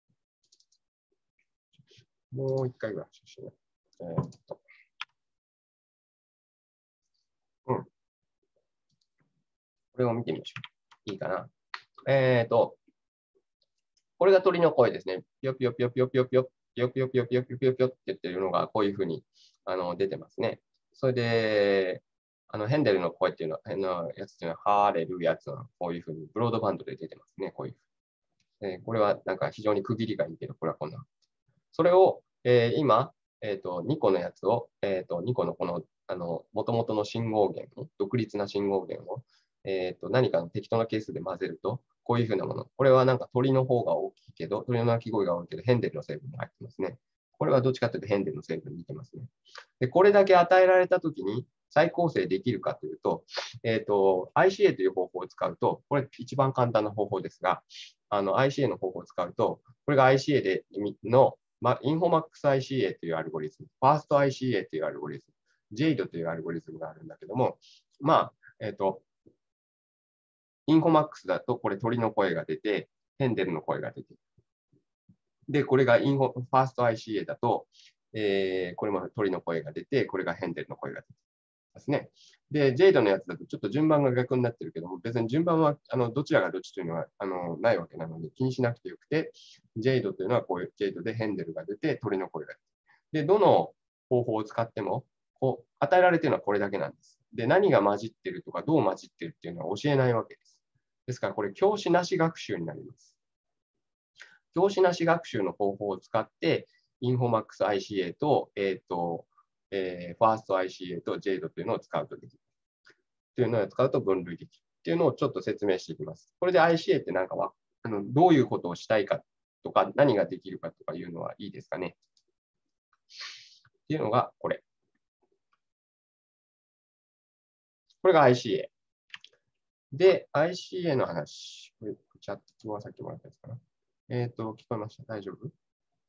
A: もう一回ぐらい走らせて、えー、と。うん。これを見てみましょう。いいかな。えっ、ー、と、これが鳥の声ですね。ぴよぴよぴよぴよぴよぴよ、ぴよぴよぴよぴよぴよぴよぴよって言ってるのが、こういうふうにあの出てますね。それで、あのヘンデルの声っていうのは、変なやつっていうのは、ハーレルやつは、こういうふうにブロードバンドで出てますね。こういうふうに。えー、これはなんか非常に区切りがいいけど、これはこんな。それを、えー、今、えーと、にこのやつを、えーと、にこのこの、あの、元々の信号源を、独立な信号源を、えーと、何かの適当なケースで混ぜると、こういうふうなもの。これはなんか鳥の方が大きいけど、鳥の鳴き声が多いけど、ヘンデルの成分も入ってますね。これはどっちかというとヘンデルの成分に似てますね。で、これだけ与えられたときに、 再構成できるかというと、えっと、アイシーエー という方法を使うと、これ一番簡単な方法ですが、あの アイシーエー の方法を使うと、これが アイシーエー での、ま、インフォマックス アイシーエー というアルゴリズム、ファースト アイシーエー というアルゴリズム、ジェイド というアルゴリズムがあるんだけども、まあ、えっと、インフォマックスだとこれ鳥の声が出て、ヘンデルの声が出て、で、これがインフォ、ファースト アイシーエー だと、えー、これも鳥の声が出て、これがヘンデルの声が出てですね。で、ジェイドのやつだとちょっと順番が逆になってるけども、別に順番はあのどちらがどっちというのはあのないわけなので気にしなくてよくて、ジェイドというのはこういうジェイドでヘンデルが出て、鳥の声が出て。で、どの方法を使っても、こう与えられているのはこれだけなんです。で、何が混じってるとか、どう混じってるっていうのは教えないわけです。ですから、これ教師なし学習になります。教師なし学習の方法を使って、インフォマックス アイシーエー と、えっ、ー、と、えー、ファースト アイシーエー と ジェイド というのを使うとできる。というのを使うと分類できる。というのをちょっと説明していきます。これで アイシーエー ってなんかは、あのどういうことをしたいかとか、何ができるかとかいうのはいいですかね。っていうのがこれ。これが アイシーエー。で、アイシーエー の話。これチャットはさっきもらったやつかな。えっ、ー、と、聞こえました？大丈夫？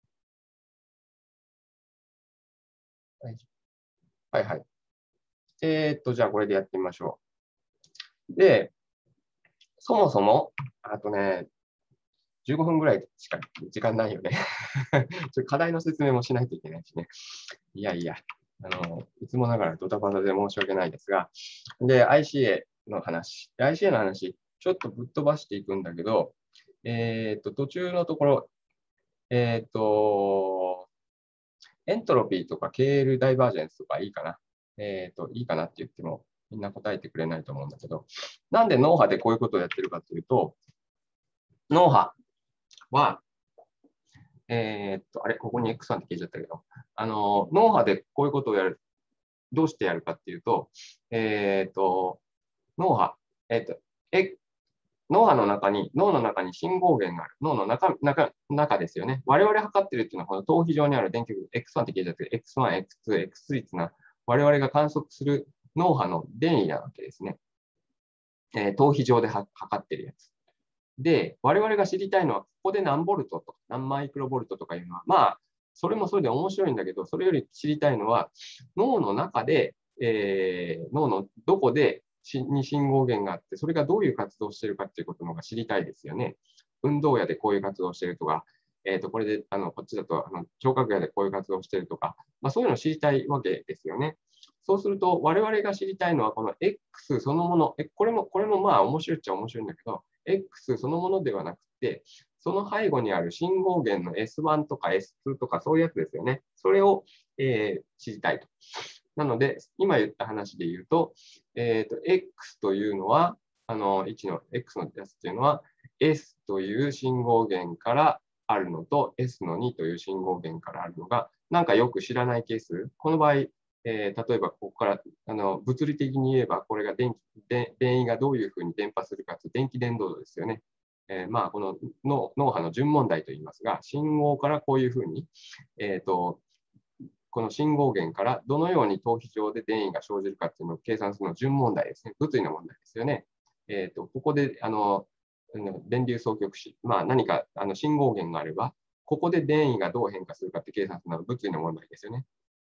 A: 大丈夫。はいはい。えっ、ー、と、じゃあこれでやってみましょう。で、そもそも、あとね、じゅうごふんぐらいしか時間ないよね。ちょ課題の説明もしないといけないしね。いやいや、あの、いつもながらドタバタで申し訳ないですが、で、アイシーエー の話。アイシーエー の話、ちょっとぶっ飛ばしていくんだけど、えっと、途中のところ、えっと、エントロピーとか ケーエル ダイバージェンスとかいいかな。えっと、いいかなって言っても、みんな答えてくれないと思うんだけど、なんで脳波でこういうことをやってるかというと、脳波は、えーっと、あれ、ここに エックスワン って消えちゃったけど、あの、脳波でこういうことをやる、どうしてやるかっていうと、えーっと、脳波、えーっと、え、脳波の中に、脳の中に信号源がある。脳の中、中、中ですよね。我々測ってるっていうのは、この頭皮上にある電極、エックスワン って消えちゃって、エックスワン、エックスツー、エックススリー っていうのは、我々が観測する脳波の電位なわけですね。えー、頭皮上で測ってるやつ。で、我々が知りたいのは、ここで何ボルトとか何マイクロボルトとかいうのは、まあ、それもそれで面白いんだけど、それより知りたいのは、脳の中で、えー、脳のどこでに信号源があって、それがどういう活動をしているかっていうことの方が知りたいですよね。運動野でこういう活動をしているとか、えー、とこれであのこっちだとあの聴覚野でこういう活動をしているとか、まあ、そういうのを知りたいわけですよね。そうすると、我々が知りたいのは、この X そのもの、これも、これもまあ面白いっちゃ面白いんだけど、X そのものではなくて、その背後にある信号源の エスワン とか エスツー とかそういうやつですよね。それを、えー、知りたいと。なので、今言った話で言うと、えーと、X というのは、あの、いちの X のやつっていうのは、S という信号源からあるのと、エスのにという信号源からあるのが、なんかよく知らないケース、この場合、えー、例えばここからあの物理的に言えば、これが電気で電位がどういうふうに伝播するかという電気伝導度ですよね。えー、まあこの脳脳波の順問題といいますが、信号からこういうふうに、えーと、この信号源からどのように頭皮上で電位が生じるかというのを計算するの順問題ですね。物理の問題ですよね。えーと、ここであの電流双極子、まあ、何かあの信号源があれば、ここで電位がどう変化するかって計算するのは物理の問題ですよね。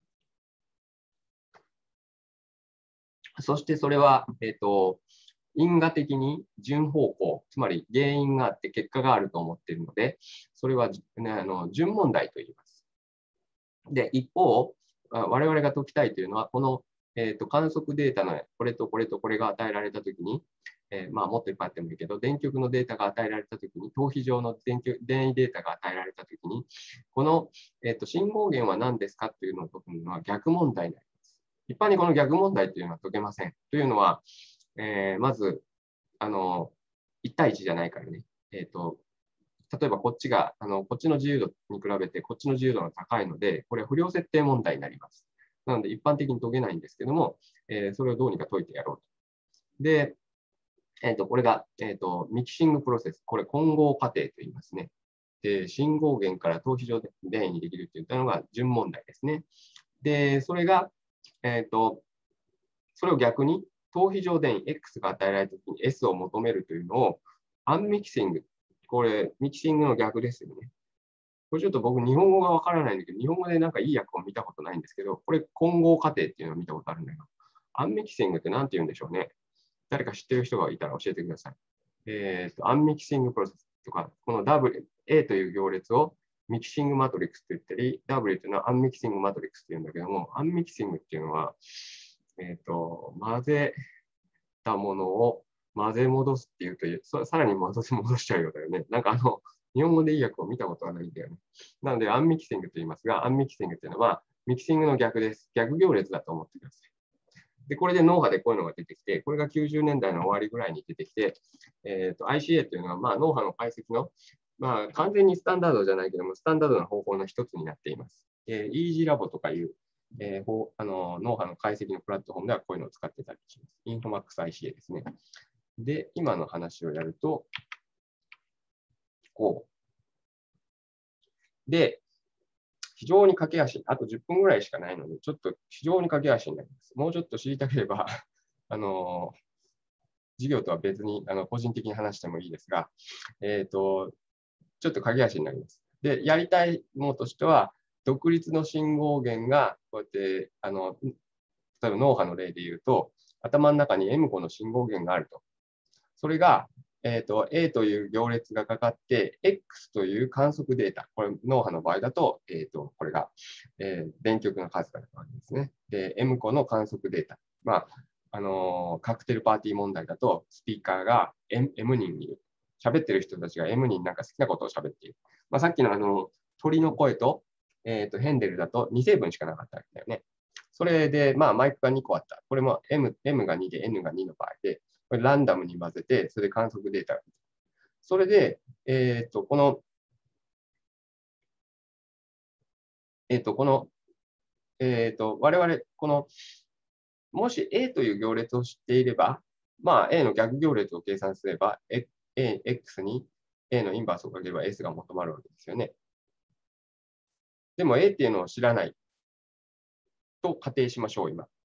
A: そしてそれは、えっと、因果的に順方向、つまり原因があって結果があると思っているので、それは、ね、あの順問題と言います。で、一方、我々が解きたいというのは、この、えーと、観測データのこれとこれとこれが与えられたときに、えーまあ、もっといっぱいあってもいいけど、電極のデータが与えられたときに、頭皮上の電極電位データが与えられたときに、この、えーと、信号源は何ですかというのを解くのは逆問題になります。一般にこの逆問題というのは解けません。というのは、えー、まず、あの、いち対いちじゃないからね。えっと、例えばこっちが、あの、こっちの自由度に比べてこっちの自由度が高いので、これは不良設定問題になります。なので一般的に解けないんですけども、えー、それをどうにか解いてやろうと。で、えっと、これが、えっと、ミキシングプロセス。これ混合過程と言いますね。で、信号源から頭皮上で電位にできるといったのが順問題ですね。で、それが、えっと、 それを逆に、等比上電位 X が与えられたときに S を求めるというのを、アンミキシング。これ、ミキシングの逆ですよね。これちょっと僕、日本語がわからないんだけど、日本語でなんかいい訳を見たことないんですけど、これ、混合過程っていうのを見たことあるんだけど、アンミキシングって何て言うんでしょうね。誰か知ってる人がいたら教えてください。えっと、アンミキシングプロセスとか、この W、A という行列をミキシングマトリックスと言ったり、W というのはアンミキシングマトリックスというんだけども、アンミキシングっていうのは、えっと、混ぜたものを混ぜ戻すっていうと、そさらに戻し戻しちゃうようだよね。なんかあの、日本語でいい訳を見たことがないんだよね。なので、アンミキシングと言いますが、アンミキシングっていうのは、ミキシングの逆です。逆行列だと思ってください。で、これで脳波でこういうのが出てきて、これがきゅうじゅうねんだいの終わりぐらいに出てきて、えーと、アイシーエー というのは、まあ、脳波の解析の、まあ、完全にスタンダードじゃないけども、スタンダードな方法の一つになっています。えー、イージーラボとかいう、えー、あの脳波の解析のプラットフォームではこういうのを使ってたりします。インフォマックス アイシーエー ですね。で、今の話をやると、こう。で、非常に駆け足、あとじゅっぷんぐらいしかないので、ちょっと非常に駆け足になります。もうちょっと知りたければ、あの、授業とは別にあの個人的に話してもいいですが、えっと、ちょっと駆け足になります。で、やりたいものとしては、独立の信号源が、こうやって、あの、例えば脳波の例で言うと、頭の中に エム 個の信号源があると。それが、えーと、A という行列がかかって、X という観測データ、これ脳波の場合だと、えーと、これが、えー、電極の数があるわけですね。で、M 個の観測データ。まあ、あのー、カクテルパーティー問題だと、スピーカーが M, M 人いる。喋ってる人たちが M 人なんか好きなことを喋っている。まあ、さっきのあの鳥の声と、えーと、ヘンデルだとに成分しかなかったわけだよね。それで、まあ、マイクがにこあった。これも M, M がにで N がにの場合で、これランダムに混ぜて、それで観測データが出て。それで、えっと、この、えっと、この、えっと、我々、この、もし A という行列を知っていれば、まあ、A の逆行列を計算すれば、A、X に A のインバースをかければ S が求まるわけですよね。でも A っていうのを知らないと仮定しましょう、今。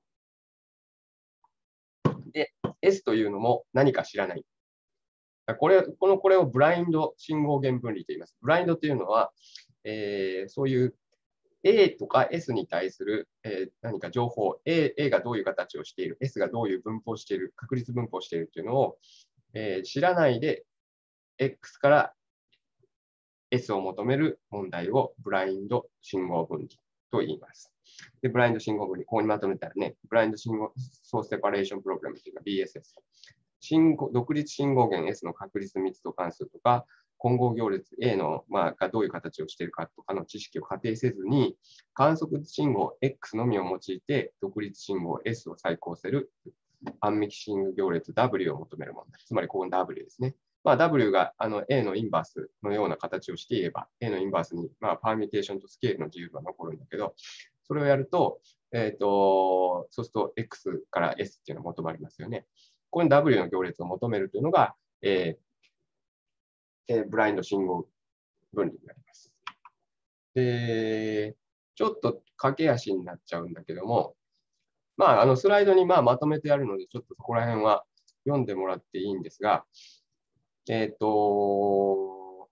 A: で、S というのも何か知らない。これ、このこれをブラインド信号源分離と言います。ブラインドというのは、えー、そういう A とか S に対する、えー、何か情報、A、A がどういう形をしている、S がどういう分布をしている、確率分布をしているというのを、えー、知らないで X から S を求める問題をブラインド信号分離と言います。で、ブラインド信号分離、ここにまとめたらね、ブラインド信号ソースセパレーションプログラムというか ビーエスエス。信号独立信号源 S の確率密度関数とか、混合行列 A の、まあ、がどういう形をしているかとかの知識を仮定せずに、観測信号 X のみを用いて、独立信号 S を再考せるアンミキシング行列 W を求める問題。つまり、ここの W ですね。まあ、W があの A のインバースのような形をしていれば、A のインバースに、まあ、パーミュテーションとスケールの自由が残るんだけど、それをやると、えっと、そうすると X から S っていうのが求まりますよね。ここに W の行列を求めるというのが、えーえー、ブラインド信号分離になります。で、ちょっと駆け足になっちゃうんだけども、まあ、あのスライドにまあまとめてやるので、ちょっとそこら辺は読んでもらっていいんですが、えっと、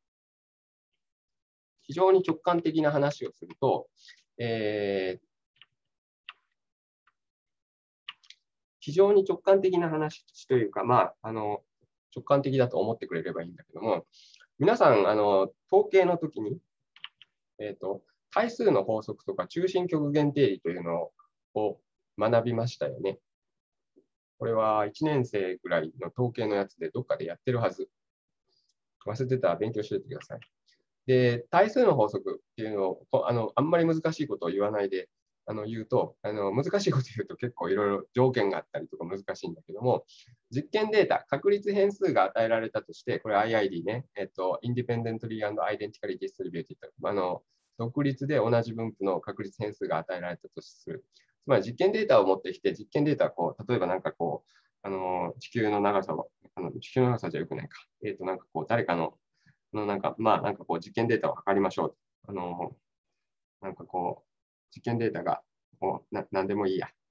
A: 非常に直感的な話をすると、えー、非常に直感的な話というか、まあ、あの直感的だと思ってくれればいいんだけども、皆さん、あの統計の時に、えーと、対数の法則とか中心極限定理というのを学びましたよね。これはいちねん生ぐらいの統計のやつでどっかでやってるはず。忘れてたら勉強しておいてください。で、対数の法則っていうのを、あのあんまり難しいことを言わないであの言うと、あの難しいこと言うと結構いろいろ条件があったりとか難しいんだけども、実験データ、確率変数が与えられたとして、これ アイアイディー ね、えっと、Independently and Identically Distributed、あの独立で同じ分布の確率変数が与えられたとする。つまり実験データを持ってきて、実験データをこう、例えばなんかこう、あの地球の長さを、あの地球の長さじゃよくないか。えっと、なんかこう、誰かの、のなんか、まあ、なんかこう、実験データを測りましょう。あのなんかこう、実験データが、もうな何でもいいや。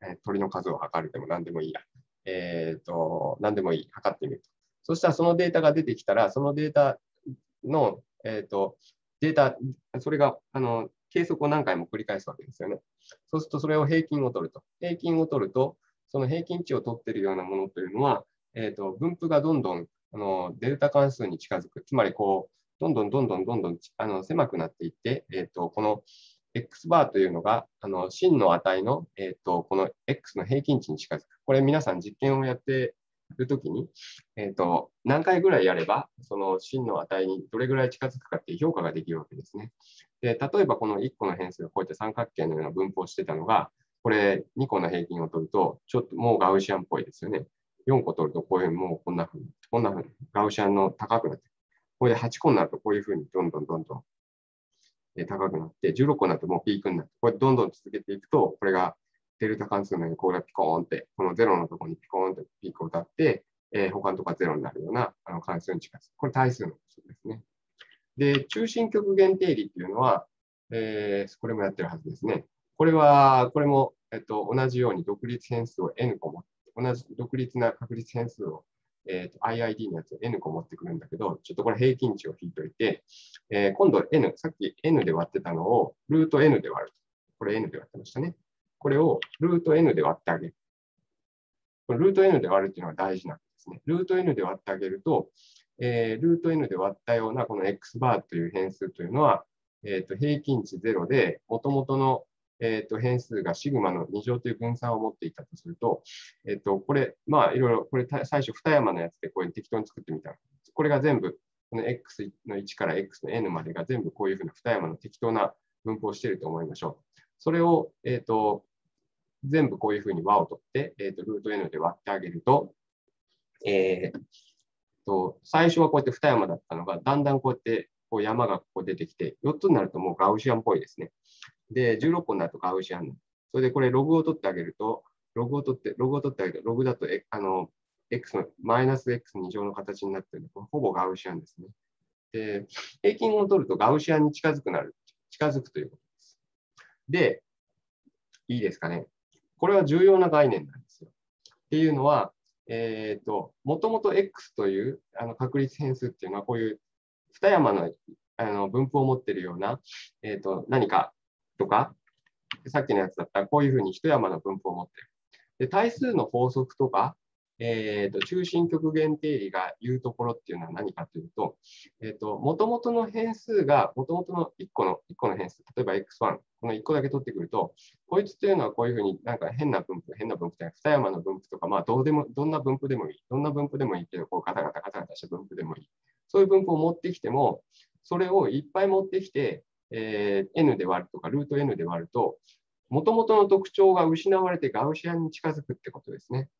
A: えー、鳥の数を測るでも何でもいいや。えっと、何でもいい。測ってみると。そしたらそのデータが出てきたら、そのデータの、えっと、データ、それが、あの、計測を何回も繰り返すわけですよね。そうすると、それを平均を取ると。平均を取ると、その平均値を取っているようなものというのは、えっと、分布がどんどん、あの、デルタ関数に近づく。つまり、こう、どんどんどんどんどんどんあの狭くなっていって、えっと、この X バーというのが、あの真の値の、えっと、この X の平均値に近づく。これ皆さん実験をやっているときに、えっと、何回ぐらいやれば、その真の値にどれぐらい近づくかっていう評価ができるわけですね。で、例えばこのいっこの変数がこうやって三角形のような分布をしてたのが、これにこの平均を取ると、ちょっともうガウシアンっぽいですよね。よんこ取るとこういうふうにもうこんなふうに、こんなふうにガウシアンの高くなって、これではちこになるとこういうふうにどんどんどんどん高くなって、じゅうろっこになるともうピークになって、これどんどん続けていくと、これがデルタ関数のようにこれがピコーンって、このゼロのところにピコーンってピークを立って、えー、他のところがゼロになるようなあの関数に近づく。これ対数のことですね。で、中心極限定理っていうのは、えー、これもやってるはずですね。これは、これも、えっと、同じように独立変数を N 個も、同じ独立な確率変数をえーと、アイアイディー のやつを N 個持ってくるんだけど、ちょっとこれ平均値を引いといて、えー、今度 N、さっき N で割ってたのをルート N で割る。これ N で割ってましたね。これをルート N で割ってあげる。これルート N で割るっていうのが大事なんですね。ルート N で割ってあげると、えー、ルート N で割ったようなこの X バーという変数というのは、えーと、平均値ゼロで、もともとのえっと、変数がシグマのに乗という分散を持っていたとすると、えっと、これ、まあ、いろいろ、これ、最初、二山のやつでこういう適当に作ってみた。これが全部、この X のいちから X の N までが全部こういうふうな二山の適当な分布をしていると思いましょう。それを、えっと、全部こういうふうに和を取って、えっと、ルート N で割ってあげると、えー、と最初はこうやって二山だったのが、だんだんこうやってこう山がここ出てきて、よっつになるともうガウシアンっぽいですね。で、じゅうろっこになるとガウシアン。それでこれログを取ってあげると、ログを取って、ログを取ってあげると、ログだと、えあの、X の、マイナス X に乗の形になっているので、ほぼガウシアンですね。で、平均を取るとガウシアンに近づくなる、近づくということです。で、いいですかね。これは重要な概念なんですよ。っていうのは、えっと、もともと X というあの確率変数っていうのは、こういう二山のあの分布を持っているような、えっと、何かとか、さっきのやつだったらこういうふうに一山の分布を持っている。で、対数の法則とか、えーと、中心極限定理が言うところっていうのは何かというと、えっと、元々の変数が、元々のいっこの、いっこの変数、例えば エックスワン、このいっこだけ取ってくると、こいつというのはこういうふうになんか変な分布、変な分布って二山の分布とか、まあどうでも、どんな分布でもいい。どんな分布でもいいけど、こうガタガタガタガタした分布でもいい。そういう分布を持ってきても、それをいっぱい持ってきて、えー、N で割るとか、ルート N で割ると、元々の特徴が失われてガウシアンに近づくってことですね。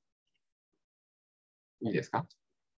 A: いいですか？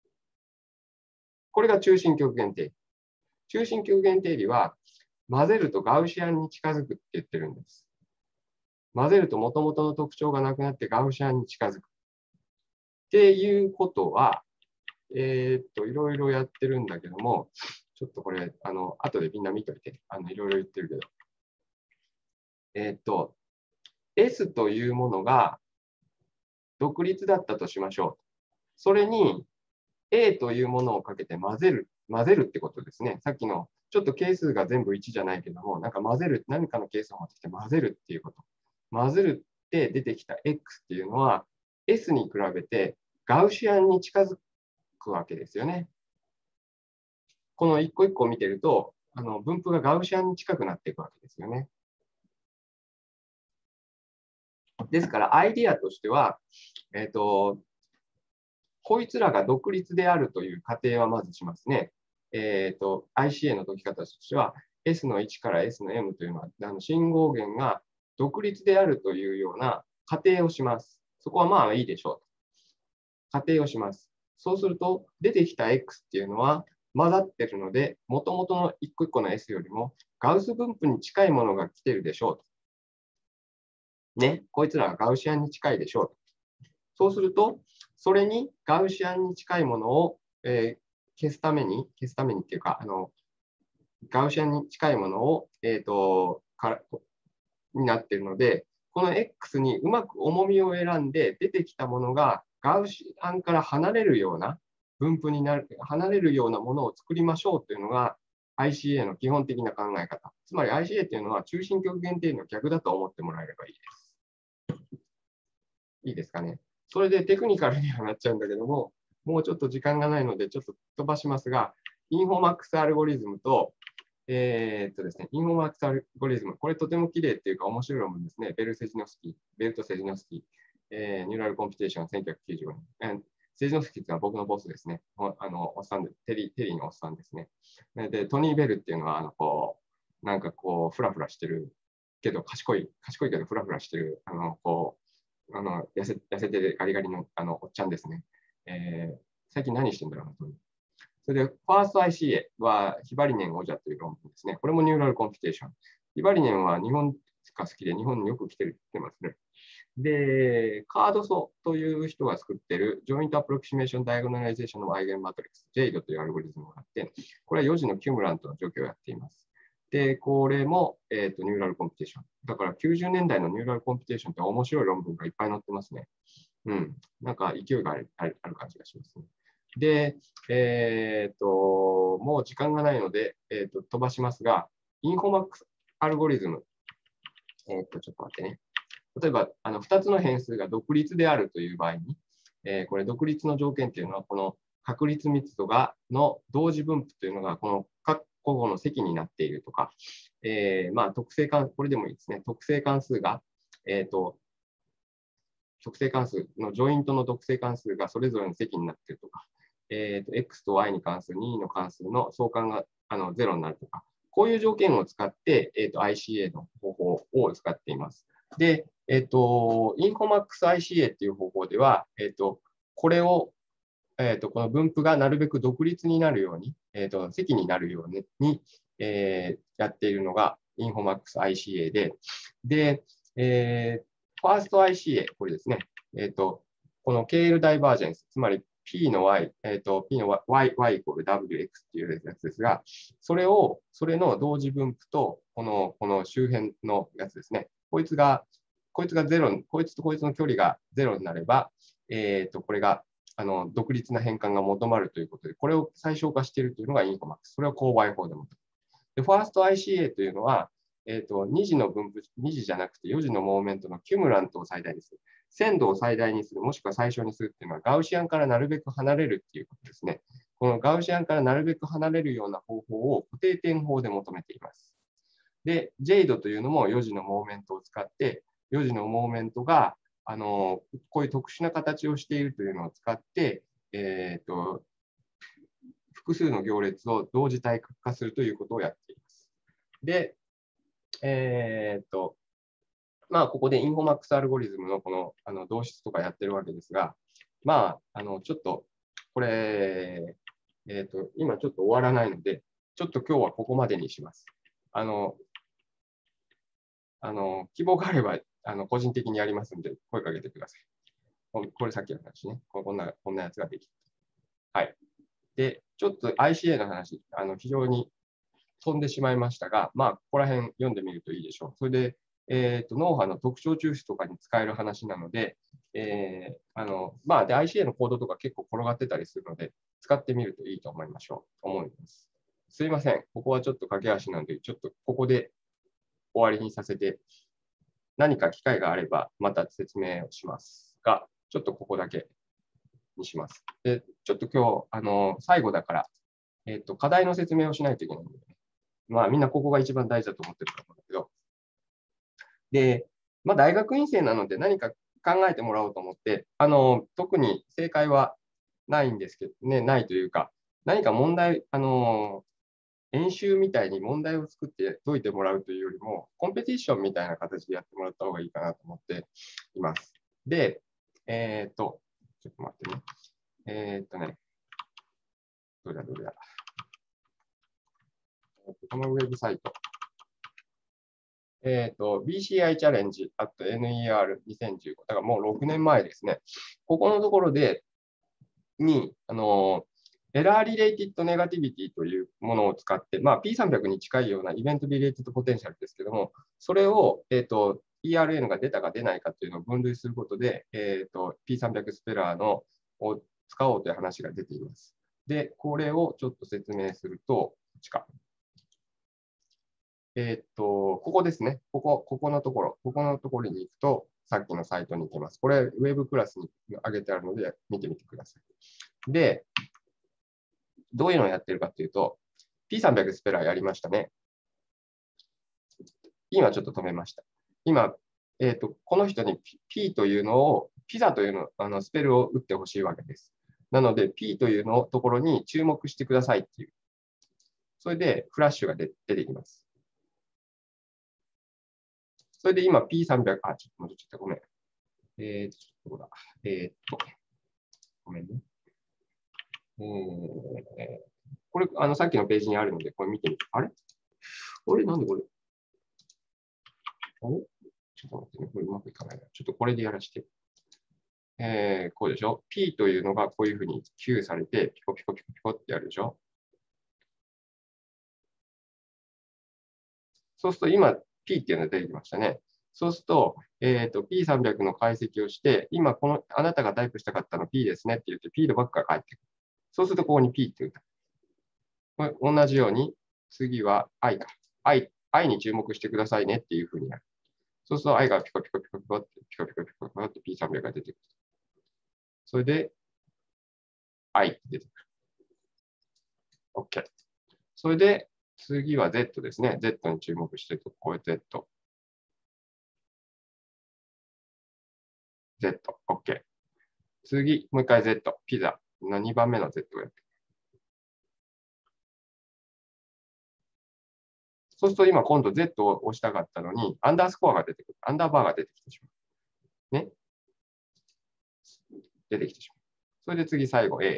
A: これが中心極限定理。中心極限定理は、混ぜるとガウシアンに近づくって言ってるんです。混ぜると元々の特徴がなくなってガウシアンに近づく。っていうことは、えー、っと、いろいろやってるんだけども、ちょっとこれ、あの、後でみんな見といて、あの、いろいろ言ってるけど。えー、っと、S というものが独立だったとしましょう。それに A というものをかけて混ぜる、混ぜるってことですね。さっきのちょっと係数が全部いちじゃないけども、なんか混ぜる、何かの係数を持ってきて混ぜるっていうこと。混ぜるって出てきた X っていうのは S に比べてガウシアンに近づくわけですよね。この一個一個見てると、あの分布がガウシアンに近くなっていくわけですよね。ですからアイディアとしては、えっと、こいつらが独立であるという仮定はまずしますね。えっと、アイシーエー の解き方としては、S のいちから S の M というのは、あの信号源が独立であるというような仮定をします。そこはまあいいでしょう。仮定をします。そうすると、出てきた X っていうのは混ざってるので、もともとの一個一個の S よりもガウス分布に近いものが来てるでしょう。ね、こいつらはガウシアンに近いでしょう。そうすると、それにガウシアンに近いものを、えー、消すために、消すためにっていうか、あのガウシアンに近いものを、えーと、からになっているので、 この X にうまく重みを選んで出てきたものがガウシアンから離れるような分布になる、離れるようなものを作りましょうというのが アイシーエー の基本的な考え方。つまり アイシーエー というのは中心極限定の逆だと思ってもらえればいいです。いいですかね。それでテクニカルにはなっちゃうんだけども、もうちょっと時間がないのでちょっと飛ばしますが、インフォマックスアルゴリズムと、えーっとですね、インフォマックスアルゴリズム、これとても綺麗っていうか面白い論文ですね。ベル・セジノスキー、ベルト・セジノスキー、えー、ニューラルコンピュテーションせんきゅうひゃくきゅうじゅうごねん。セジノスキーっていうのは僕のボスですね。あの、おっさんで、テリー、テリーのおっさんですね。で、トニー・ベルっていうのは、あの、こう、なんかこう、フラフラしてるけど、賢い、賢いけどフラフラしてる、あの、こう、あの、痩せ、痩せてガリガリの、あの、おっちゃんですね。えー、最近何してんだろうな、トニー。それで、ファースト アイシーエー はヒバリネン王者という論文ですね。これもニューラルコンピュテーション。ヒバリネンは日本が好きで、日本によく来てるって言ってますね。で、カードソという人が作っているジョイントアプロキシメーションダイアゴナライゼーションのアイゲンマトリックス、ジェイド というアルゴリズムがあって、これはよじのキュムラントの除去をやっています。で、これも、えーと、ニューラルコンピュテーション。だからきゅうじゅうねんだいのニューラルコンピュテーションって面白い論文がいっぱい載ってますね。うん。なんか勢いがある、ある、ある感じがしますね。で、えっと、もう時間がないので、えっと、飛ばしますが、インフォマックスアルゴリズム。えっと、ちょっと待ってね。例えば、あのふたつの変数が独立であるという場合に、えー、これ独立の条件というのは、この確率密度がの同時分布というのが、この各個々の積になっているとか、えー、まあ特性関、これでもいいですね。特性関数が、えっと、特性関数のジョイントの特性関数がそれぞれの積になっているとか、えーと、X と Y に関する任意の関数の相関があのゼロになるとか、こういう条件を使って、えーと、アイシーエー の方法を使っています。で、えっ、ー、と、インフォマックス アイシーエー っていう方法では、えっ、ー、と、これを、えっ、ー、と、この分布がなるべく独立になるように、えっ、と、積になるように、にえー、やっているのがインフォマックス アイシーエー で、で、えー、ファースト アイシーエー、これですね。えっ、と、この ケーエル ダイバージェンス、つまり P の Y、えっ、と、P の Y、Y イコール ダブリューエックス っていうやつですが、それを、それの同時分布と、この、この周辺のやつですね。こいつが、こいつがゼロ、こいつとこいつの距離がゼロになれば、えっ、と、これが、あの、独立な変換が求まるということで、これを最小化しているというのがインフォマックス。それを勾配法で求める。で、ファースト アイシーエー というのは、えっ、と、に次の分布、に次じゃなくてよ次のモーメントのキュムラントを最大にする。鮮度を最大にする、もしくは最小にするっていうのは、ガウシアンからなるべく離れるっていうことですね。このガウシアンからなるべく離れるような方法を固定点法で求めています。で、ジェイド というのもよ次のモーメントを使って、よ次のモーメントが、あの、こういう特殊な形をしているというのを使って、えっ、と、複数の行列を同時対角化するということをやっています。で、えっ、と、まあ、ここでインフォマックスアルゴリズムのこのあの導出とかやってるわけですが、まあ、あのちょっと、これ、えっ、と、今ちょっと終わらないので、ちょっと今日はここまでにします。あの、あの希望があれば、あの個人的にやりますので、声かけてください。これさっきの話ね。こんな、こんなやつができる。はい。で、ちょっと アイシーエー の話、あの非常に飛んでしまいましたが、まあ、ここら辺読んでみるといいでしょう。それで、えーと、脳波の特徴抽出とかに使える話なので、えーあのまあ、で アイシーエー のコードとか結構転がってたりするので、使ってみるといいと思いましょう。思います。すいません。ここはちょっと駆け足なんで、ちょっとここで終わりにさせて、何か機会があればまた説明をしますが、ちょっとここだけにします。で、ちょっと今日、あの最後だから、えーと、課題の説明をしないといけないので、ね、まあ、みんなここが一番大事だと思ってると思うんだけど、で、まあ、大学院生なので何か考えてもらおうと思って、あの特に正解はないんですけどね、ないというか、何か問題、あの演習みたいに問題を作って解いてもらうというよりも、コンペティションみたいな形でやってもらった方がいいかなと思っています。で、えっ、ー、と、ちょっと待ってね。えっ、ー、とね、どれだどれだ。このウェブサイト。えっ、ー、と、ビーシーアイ チャレンジ at エヌイーアールにせんじゅうご。だからもうろくねんまえですね。ここのところで、に、あの、エラーリレイティッドネガティビティというものを使って、まあ、ピーさんびゃく に近いようなイベントリレイティッドポテンシャルですけども、それを、えっ、ー、と、 イーアールエヌ が出たか出ないかというのを分類することで、えーと、ピーさんびゃく スペラーのを使おうという話が出ています。で、これをちょっと説明すると、こっちか。えーっと、ここですね。ここ、ここのところ、ここのところに行くと、さっきのサイトに行けます。これ、ウェブクラスに上げてあるので、見てみてください。で、どういうのをやってるかというと、ピーさんびゃく スペラーやりましたね。今ちょっと止めました。今、えーっと、この人に P というのを、ピザというの、あのスペルを打ってほしいわけです。なので、P というのところに注目してくださいっていう。それで、フラッシュが出てきます。それで今 ピーさんびゃく、あ、ちょっと戻っちゃった、ごめん。えー、ちょっとだ。えー、っと、ごめんね。えー、これ、あの、さっきのページにあるので、これ見てみて。あれあれなんでこれあれちょっと待ってね。これうまくいかないな。ちょっとこれでやらして。えー、こうでしょ ?P というのがこういうふうに Q されて、ピコピコピコピコってやるでしょそうすると今 P っていうのが出てきましたね。そうすると、えっと、ピーさんびゃく の解析をして、今この、あなたがタイプしたかったの P ですねって言って、P のバックが返ってくる。そうすると、ここに P って打った。これ同じように、次は I か。I、I に注目してくださいねっていうふうになる。そうすると I がピコピコピコピコって、ピコピコピコピコって ピーさんびゃく が出てくる。それで、I って出てくる。OK。それで、次は Z ですね。Z に注目してると、こう Z。Z、OK。次、もう一回 Z、ピザ。にばんめの Z をやって。そうすると今今度 Z を押したかったのに、アンダースコアが出てくる。アンダーバーが出てきてしまう。ね。出てきてしまう。それで次最後 A。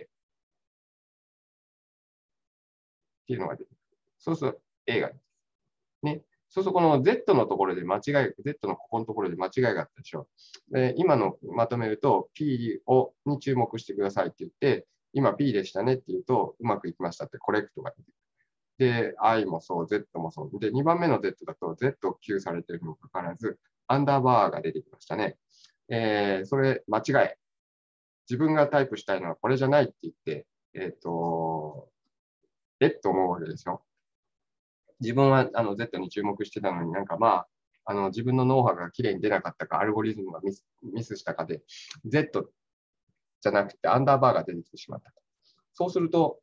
A: っていうのが出てくる。そうすると A が出てくる。ね。そうするとこの Z のところで間違い、Z のここのところで間違いがあったでしょ。で今のまとめると P をに注目してくださいって言って、今 P でしたねって言うと、うまくいきましたってコレクトが出てくる。で、I もそう、Z もそう。で、にばんめの Z だと Z を Q されているにもかかわらず、アンダーバーが出てきましたね。えー、それ間違い。自分がタイプしたいのはこれじゃないって言って、えっ、ー、と、えっと思うわけですよ。自分はあの Z に注目してたのになんかまあ、あの自分のノウハウがきれいに出なかったか、アルゴリズムがミスミスしたかで、Z じゃなくてアンダーバーが出てきてしまった。そうすると、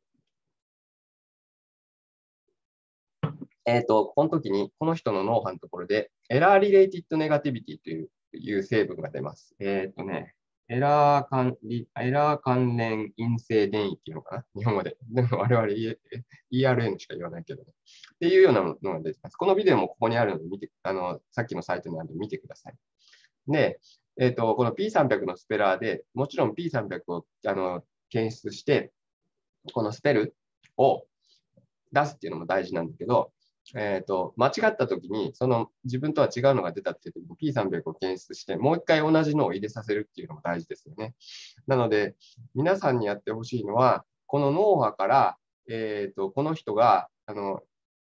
A: えっ、ー、と、この時にこの人のノウハウのところで、エラーリレーティッドネガティビティといういう成分が出ます。えっ、ー、とね、エラー関エラー関連陰性電位っていうのかな日本語で。でも我々 イーアールエヌ しか言わないけど、ね。っていうようなのが出てます。このビデオもここにあるので見て、あの、さっきのサイトにあるので見てください。で、えっ、ー、と、この ピーさんびゃく のスペラーで、もちろん ピーさんびゃく をあの検出して、このスペルを出すっていうのも大事なんだけど、えーと、間違ったときに、その自分とは違うのが出たっていうときに ピーさんびゃく を検出して、もう一回同じのを入れさせるっていうのも大事ですよね。なので、皆さんにやってほしいのは、この脳波から、えーと、この人があの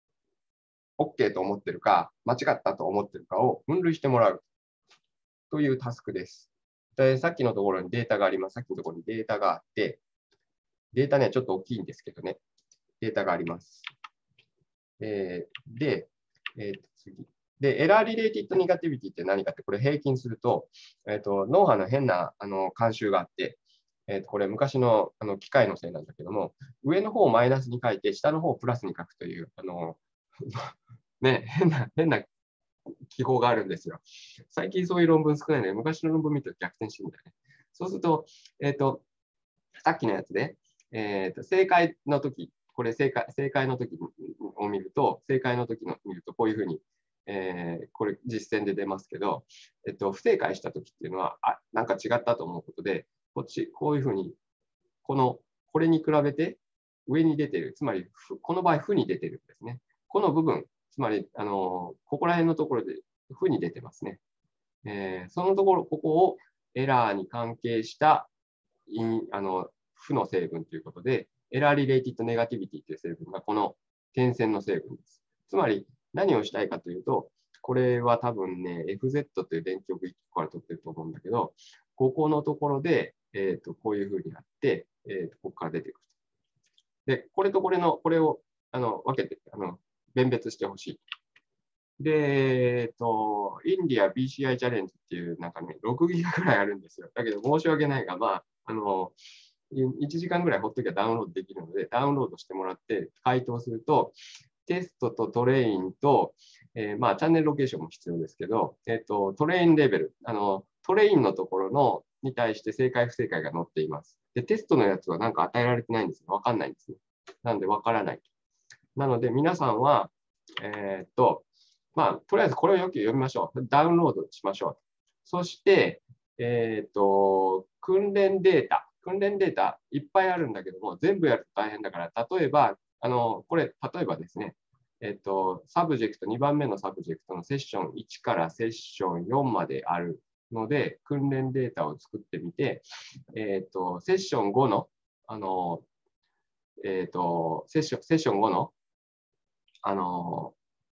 A: OK と思ってるか、間違ったと思ってるかを分類してもらうというタスクです。で、さっきのところにデータがあります。さっきのところにデータがあって、データね、ちょっと大きいんですけどね、データがあります。えー、で、えー、次。で、エラーリレーティッドネガティビティって何かって、これ平均すると、えーと、脳波の変なあの慣習があって、えーと、これ昔のあの機械のせいなんだけども、上の方をマイナスに書いて、下の方をプラスに書くという、あのね、変な、変な記号があるんですよ。最近そういう論文少ないので、昔の論文見て逆転してるんだよね。そうすると、えっ、ー、と、さっきのやつで、えーと、正解の時、これ正解正解の時を見ると、正解の時の見ると、こういうふうに、えー、これ実践で出ますけど、えっと、不正解した時っていうのは、あ、なんか違ったと思うことで、こっち、こういうふうに、この、これに比べて上に出てる、つまり、この場合、負に出てるんですね。この部分、つまり、あの、ここら辺のところで負に出てますね。えー、そのところ、ここをエラーに関係したあの負の成分ということで、エラーリレーティッドネガティビティという成分がこの点線の成分です。つまり何をしたいかというと、 これは多分ね、エフゼット という電気極いっこから取ってると思うんだけど、ここのところで、えっと、こういうふうにやって、えっと、ここから出てくる。で、これとこれの、これを、あの、分けて、あの、弁別してほしい。で、えっと、インディア ビーシーアイ チャレンジっていう、なんかね、ろくギガぐらいあるんですよ。だけど、申し訳ないが、まあ、あの、いちじかんぐらいほっときゃダウンロードできるので、ダウンロードしてもらって回答すると、テストとトレインと、えー、まあ、チャンネルロケーションも必要ですけど、えっと、トレインレベル、あの、トレインのところのに対して正解不正解が載っています。で、テストのやつはなんか与えられてないんですよ。わかんないんですね。なので、わからない。なので、皆さんは、えー、っと、まあ、とりあえずこれをよく読みましょう。ダウンロードしましょう。そして、えー、っと、訓練データ。訓練データいっぱいあるんだけども、全部やると大変だから、例えば、あの、これ、例えばですね、えっと、サブジェクト、にばんめのサブジェクトのセッションいちからセッションよんまであるので、訓練データを作ってみて、えっと、セッションごの、あの、えっと、セッション、セッションごの、あの、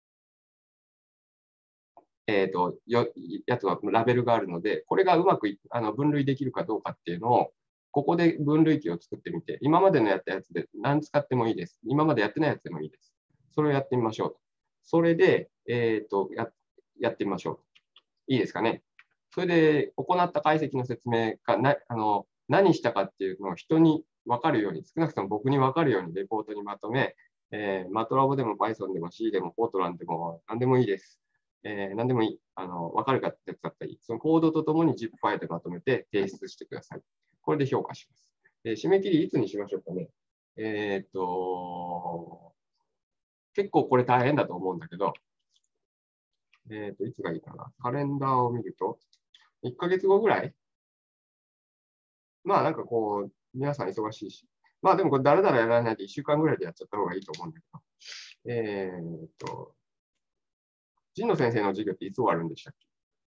A: えっと、よやつはラベルがあるので、これがうまくあの分類できるかどうかっていうのを、ここで分類器を作ってみて、今までのやったやつで何使ってもいいです。今までやってないやつでもいいです。それをやってみましょう。それで、えっとや、やってみましょう。いいですかね。それで、行った解析の説明がなあの何したかっていうのを人に分かるように、少なくとも僕に分かるようにレポートにまとめ、えー、MATLAB でも Python でも C でも Fortran でも何でもいいです。えー、何でもいい。あの、分かるかってやつだったり、そのコードとともに ジップ ファイルでまとめて提出してください。これで評価します。えー、締め切りいつにしましょうかね。えー、っと、結構これ大変だと思うんだけど、えー、っと、いつがいいかな。カレンダーを見ると、いっかげつごぐらいまあなんかこう、皆さん忙しいし。まあでもこれだらだらやらないでいっしゅうかんぐらいでやっちゃった方がいいと思うんだけど。えー、っと、神野先生の授業っていつ終わるんでしたっけ？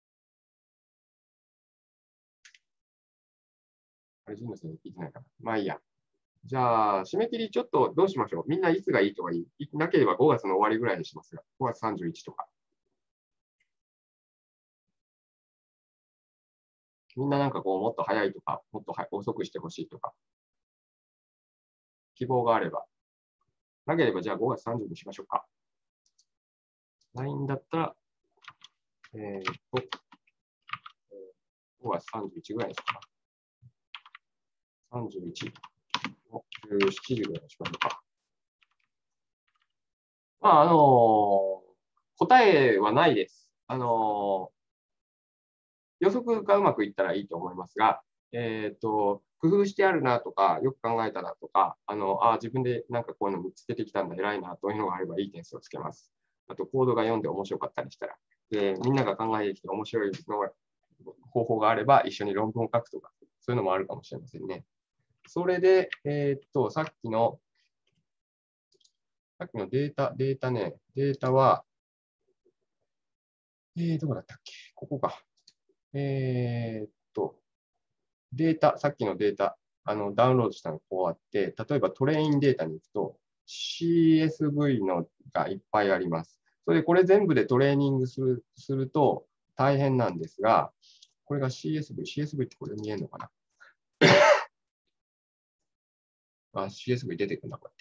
A: あれ、神野先生聞いてないかな。まあいいや。じゃあ、締め切りちょっとどうしましょう。みんないつがいいとかいい。なければごがつの終わりぐらいにしますが、ごがつさんじゅういちとか。みんななんかこう、もっと早いとか、もっと遅くしてほしいとか、希望があれば。なければじゃあごがつさんじゅうにしましょうか。ないんだったら、えー、っと、ごがつさんじゅういちぐらいにしようか。さんじゅういちのじゅうしちじぐらいにしましょうか。まあ、あのー、答えはないです。あのー、予測がうまくいったらいいと思いますが、えっと、工夫してあるなとか、よく考えたなとか、あの、あ、自分でなんかこういうの見つけてきたんだ、偉いなというのがあればいい点数をつけます。あと、コードが読んで面白かったりしたら。で、みんなが考えてきて面白いの方法があれば、一緒に論文を書くとか、そういうのもあるかもしれませんね。それで、えっと、さっきの、さっきのデータ、データね、データは、えー、どこだったっけ？ここか。えー、っと、データ、さっきのデータ、あのダウンロードしたのがこうあって、例えばトレインデータに行くと シーエスブイ のがいっぱいあります。それでこれ全部でトレーニングするすると大変なんですが、これが シーエスブイ、シーエスブイ ってこれ見えるのかなあ シーエスブイ 出てくるな、こうやって。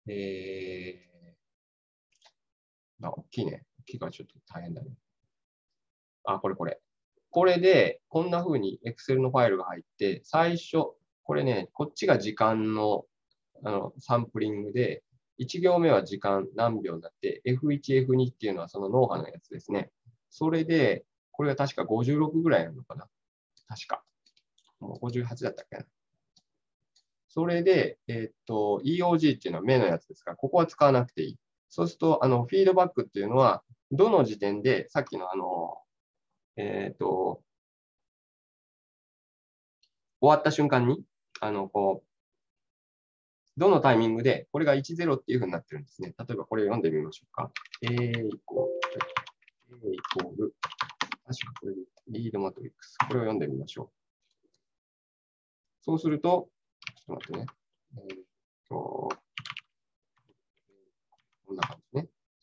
A: えー、あ、大きいね。大きいからちょっと大変だね。あ、これこれ。これで、こんな風に Excel のファイルが入って、最初、これね、こっちが時間のあのサンプリングで、いち行目は時間何秒になって、エフワン、エフツー っていうのはその脳波のやつですね。それで、これが確かごじゅうろくぐらいなのかな。確か。もうごじゅうはちだったっけな。それで、えーっと、イーオージー っていうのは目のやつですから、ここは使わなくていい。そうすると、あの、フィードバックっていうのは、どの時点で、さっきのあの、えーっと、終わった瞬間に、あの、こう、どのタイミングで、これがいちゼロっていうふうになってるんですね。例えばこれを読んでみましょうか。A イコール、A イコール、確かこれリードマトリックス。これを読んでみましょう。そうすると、ちょっと待ってね。えー、っと、こんな感じね。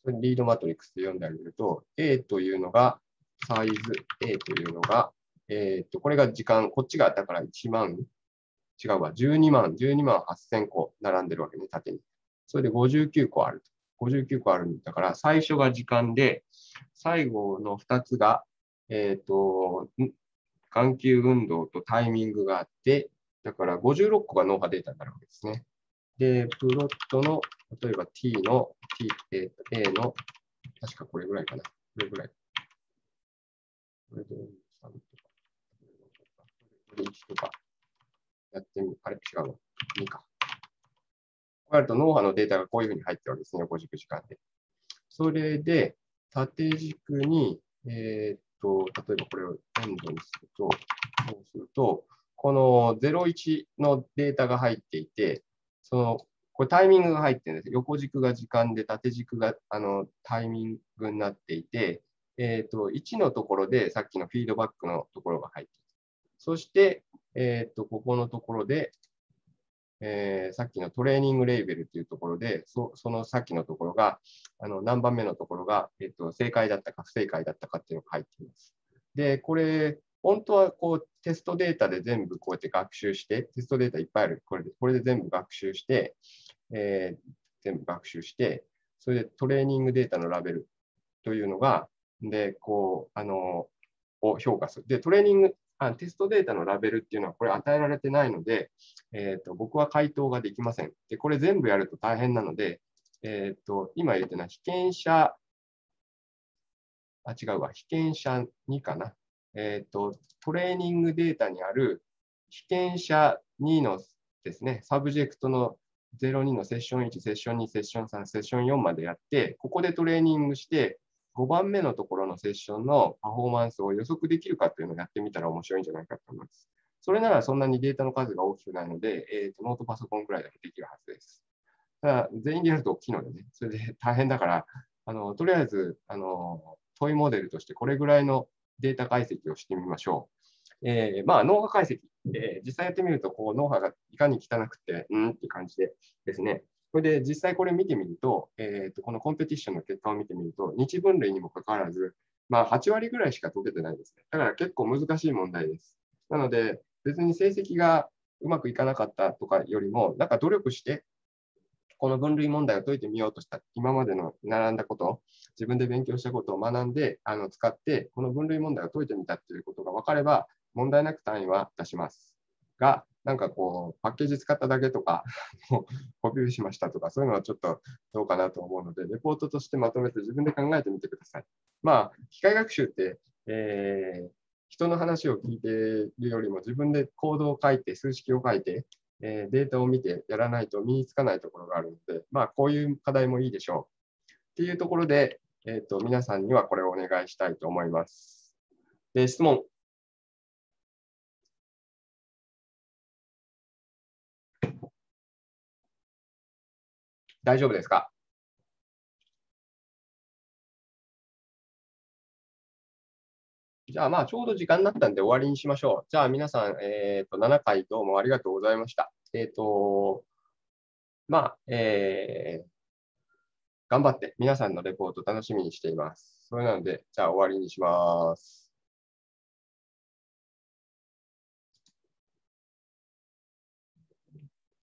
A: それリードマトリックスで読んであげると、A というのが、サイズ A というのが、えっと、これが時間、こっちがだからいちまん、違うわ、じゅうにまん、じゅうにまんはっせんこ並んでるわけね、縦に。それでごじゅうきゅうこある。ごじゅうきゅうこあるんだから、最初が時間で、最後のふたつが、えっと、眼球運動とタイミングがあって、だからごじゅうろっこが脳波データになるわけですね。で、プロットの、例えば t の t、えー、A の、確かこれぐらいかな。これぐらい。これでさんとか、これいちとか、やってみ、あれ違うわ。にか。こうやると脳波のデータがこういうふうに入ってるわけですね、横軸時間で。それで、縦軸に、えーっと、例えばこれを温度にすると、そうすると、このゼロいちのデータが入っていて、その、これタイミングが入ってるんです。横軸が時間で、縦軸があのタイミングになっていて、えーっと、いちのところでさっきのフィードバックのところが入っている。そして、えーっと、ここのところで、えー、さっきのトレーニングレーベルというところで、そそのさっきのところが、あの何番目のところが、えっと、正解だったか不正解だったかっていうのが入っています。で、これ、本当はこうテストデータで全部こうやって学習して、テストデータいっぱいある。これでこれで全部学習して、えー、全部学習して、それでトレーニングデータのラベルというのが、で、こう、あの、を評価する。で、トレーニング、あテストデータのラベルっていうのはこれ与えられてないので、えーと、僕は回答ができません。で、これ全部やると大変なので、えーと、今言ってるのは被験者、あ、違うわ、被験者にかな。えーと、トレーニングデータにある被験者にのですね、サブジェクトのゼロにのセッションいち、セッションに、セッションさん、セッションよんまでやって、ここでトレーニングして、ごばんめのところのセッションのパフォーマンスを予測できるかというのをやってみたら面白いんじゃないかと思います。それならそんなにデータの数が大きくないので、えーと、ノートパソコンくらいでもできるはずです。ただ、全員でやると大きいのでね、それで大変だから、あのとりあえずあの問いモデルとしてこれぐらいのデータ解析をしてみましょう。えー、まあ、脳波解析、えー、実際やってみると、こう脳波がいかに汚くて、うんって感じでですね、それで実際これ見てみると、えーと、このコンペティションの結果を見てみると、日分類にもかかわらず、まあ、はちわりぐらいしか解けてないですね。だから結構難しい問題です。なので、別に成績がうまくいかなかったとかよりも、なんか努力して、この分類問題を解いてみようとした、今までの並んだこと、自分で勉強したことを学んで、あの使って、この分類問題を解いてみたということが分かれば、問題なく単位は出します。が、なんかこう、パッケージ使っただけとか、コピーしましたとか、そういうのはちょっとどうかなと思うので、レポートとしてまとめて自分で考えてみてください。まあ、機械学習って、えー、人の話を聞いているよりも自分でコードを書いて、数式を書いて、えー、データを見てやらないと身につかないところがあるので、まあ、こういう課題もいいでしょう。っていうところで、えーと、皆さんにはこれをお願いしたいと思います。で、質問。大丈夫ですか？じゃあ、まあ、ちょうど時間になったんで終わりにしましょう。じゃあ、皆さん、えーと、ななかいどうもありがとうございました。えっと、まあ、えー、頑張って皆さんのレポート楽しみにしています。それなので、じゃあ終わりにします。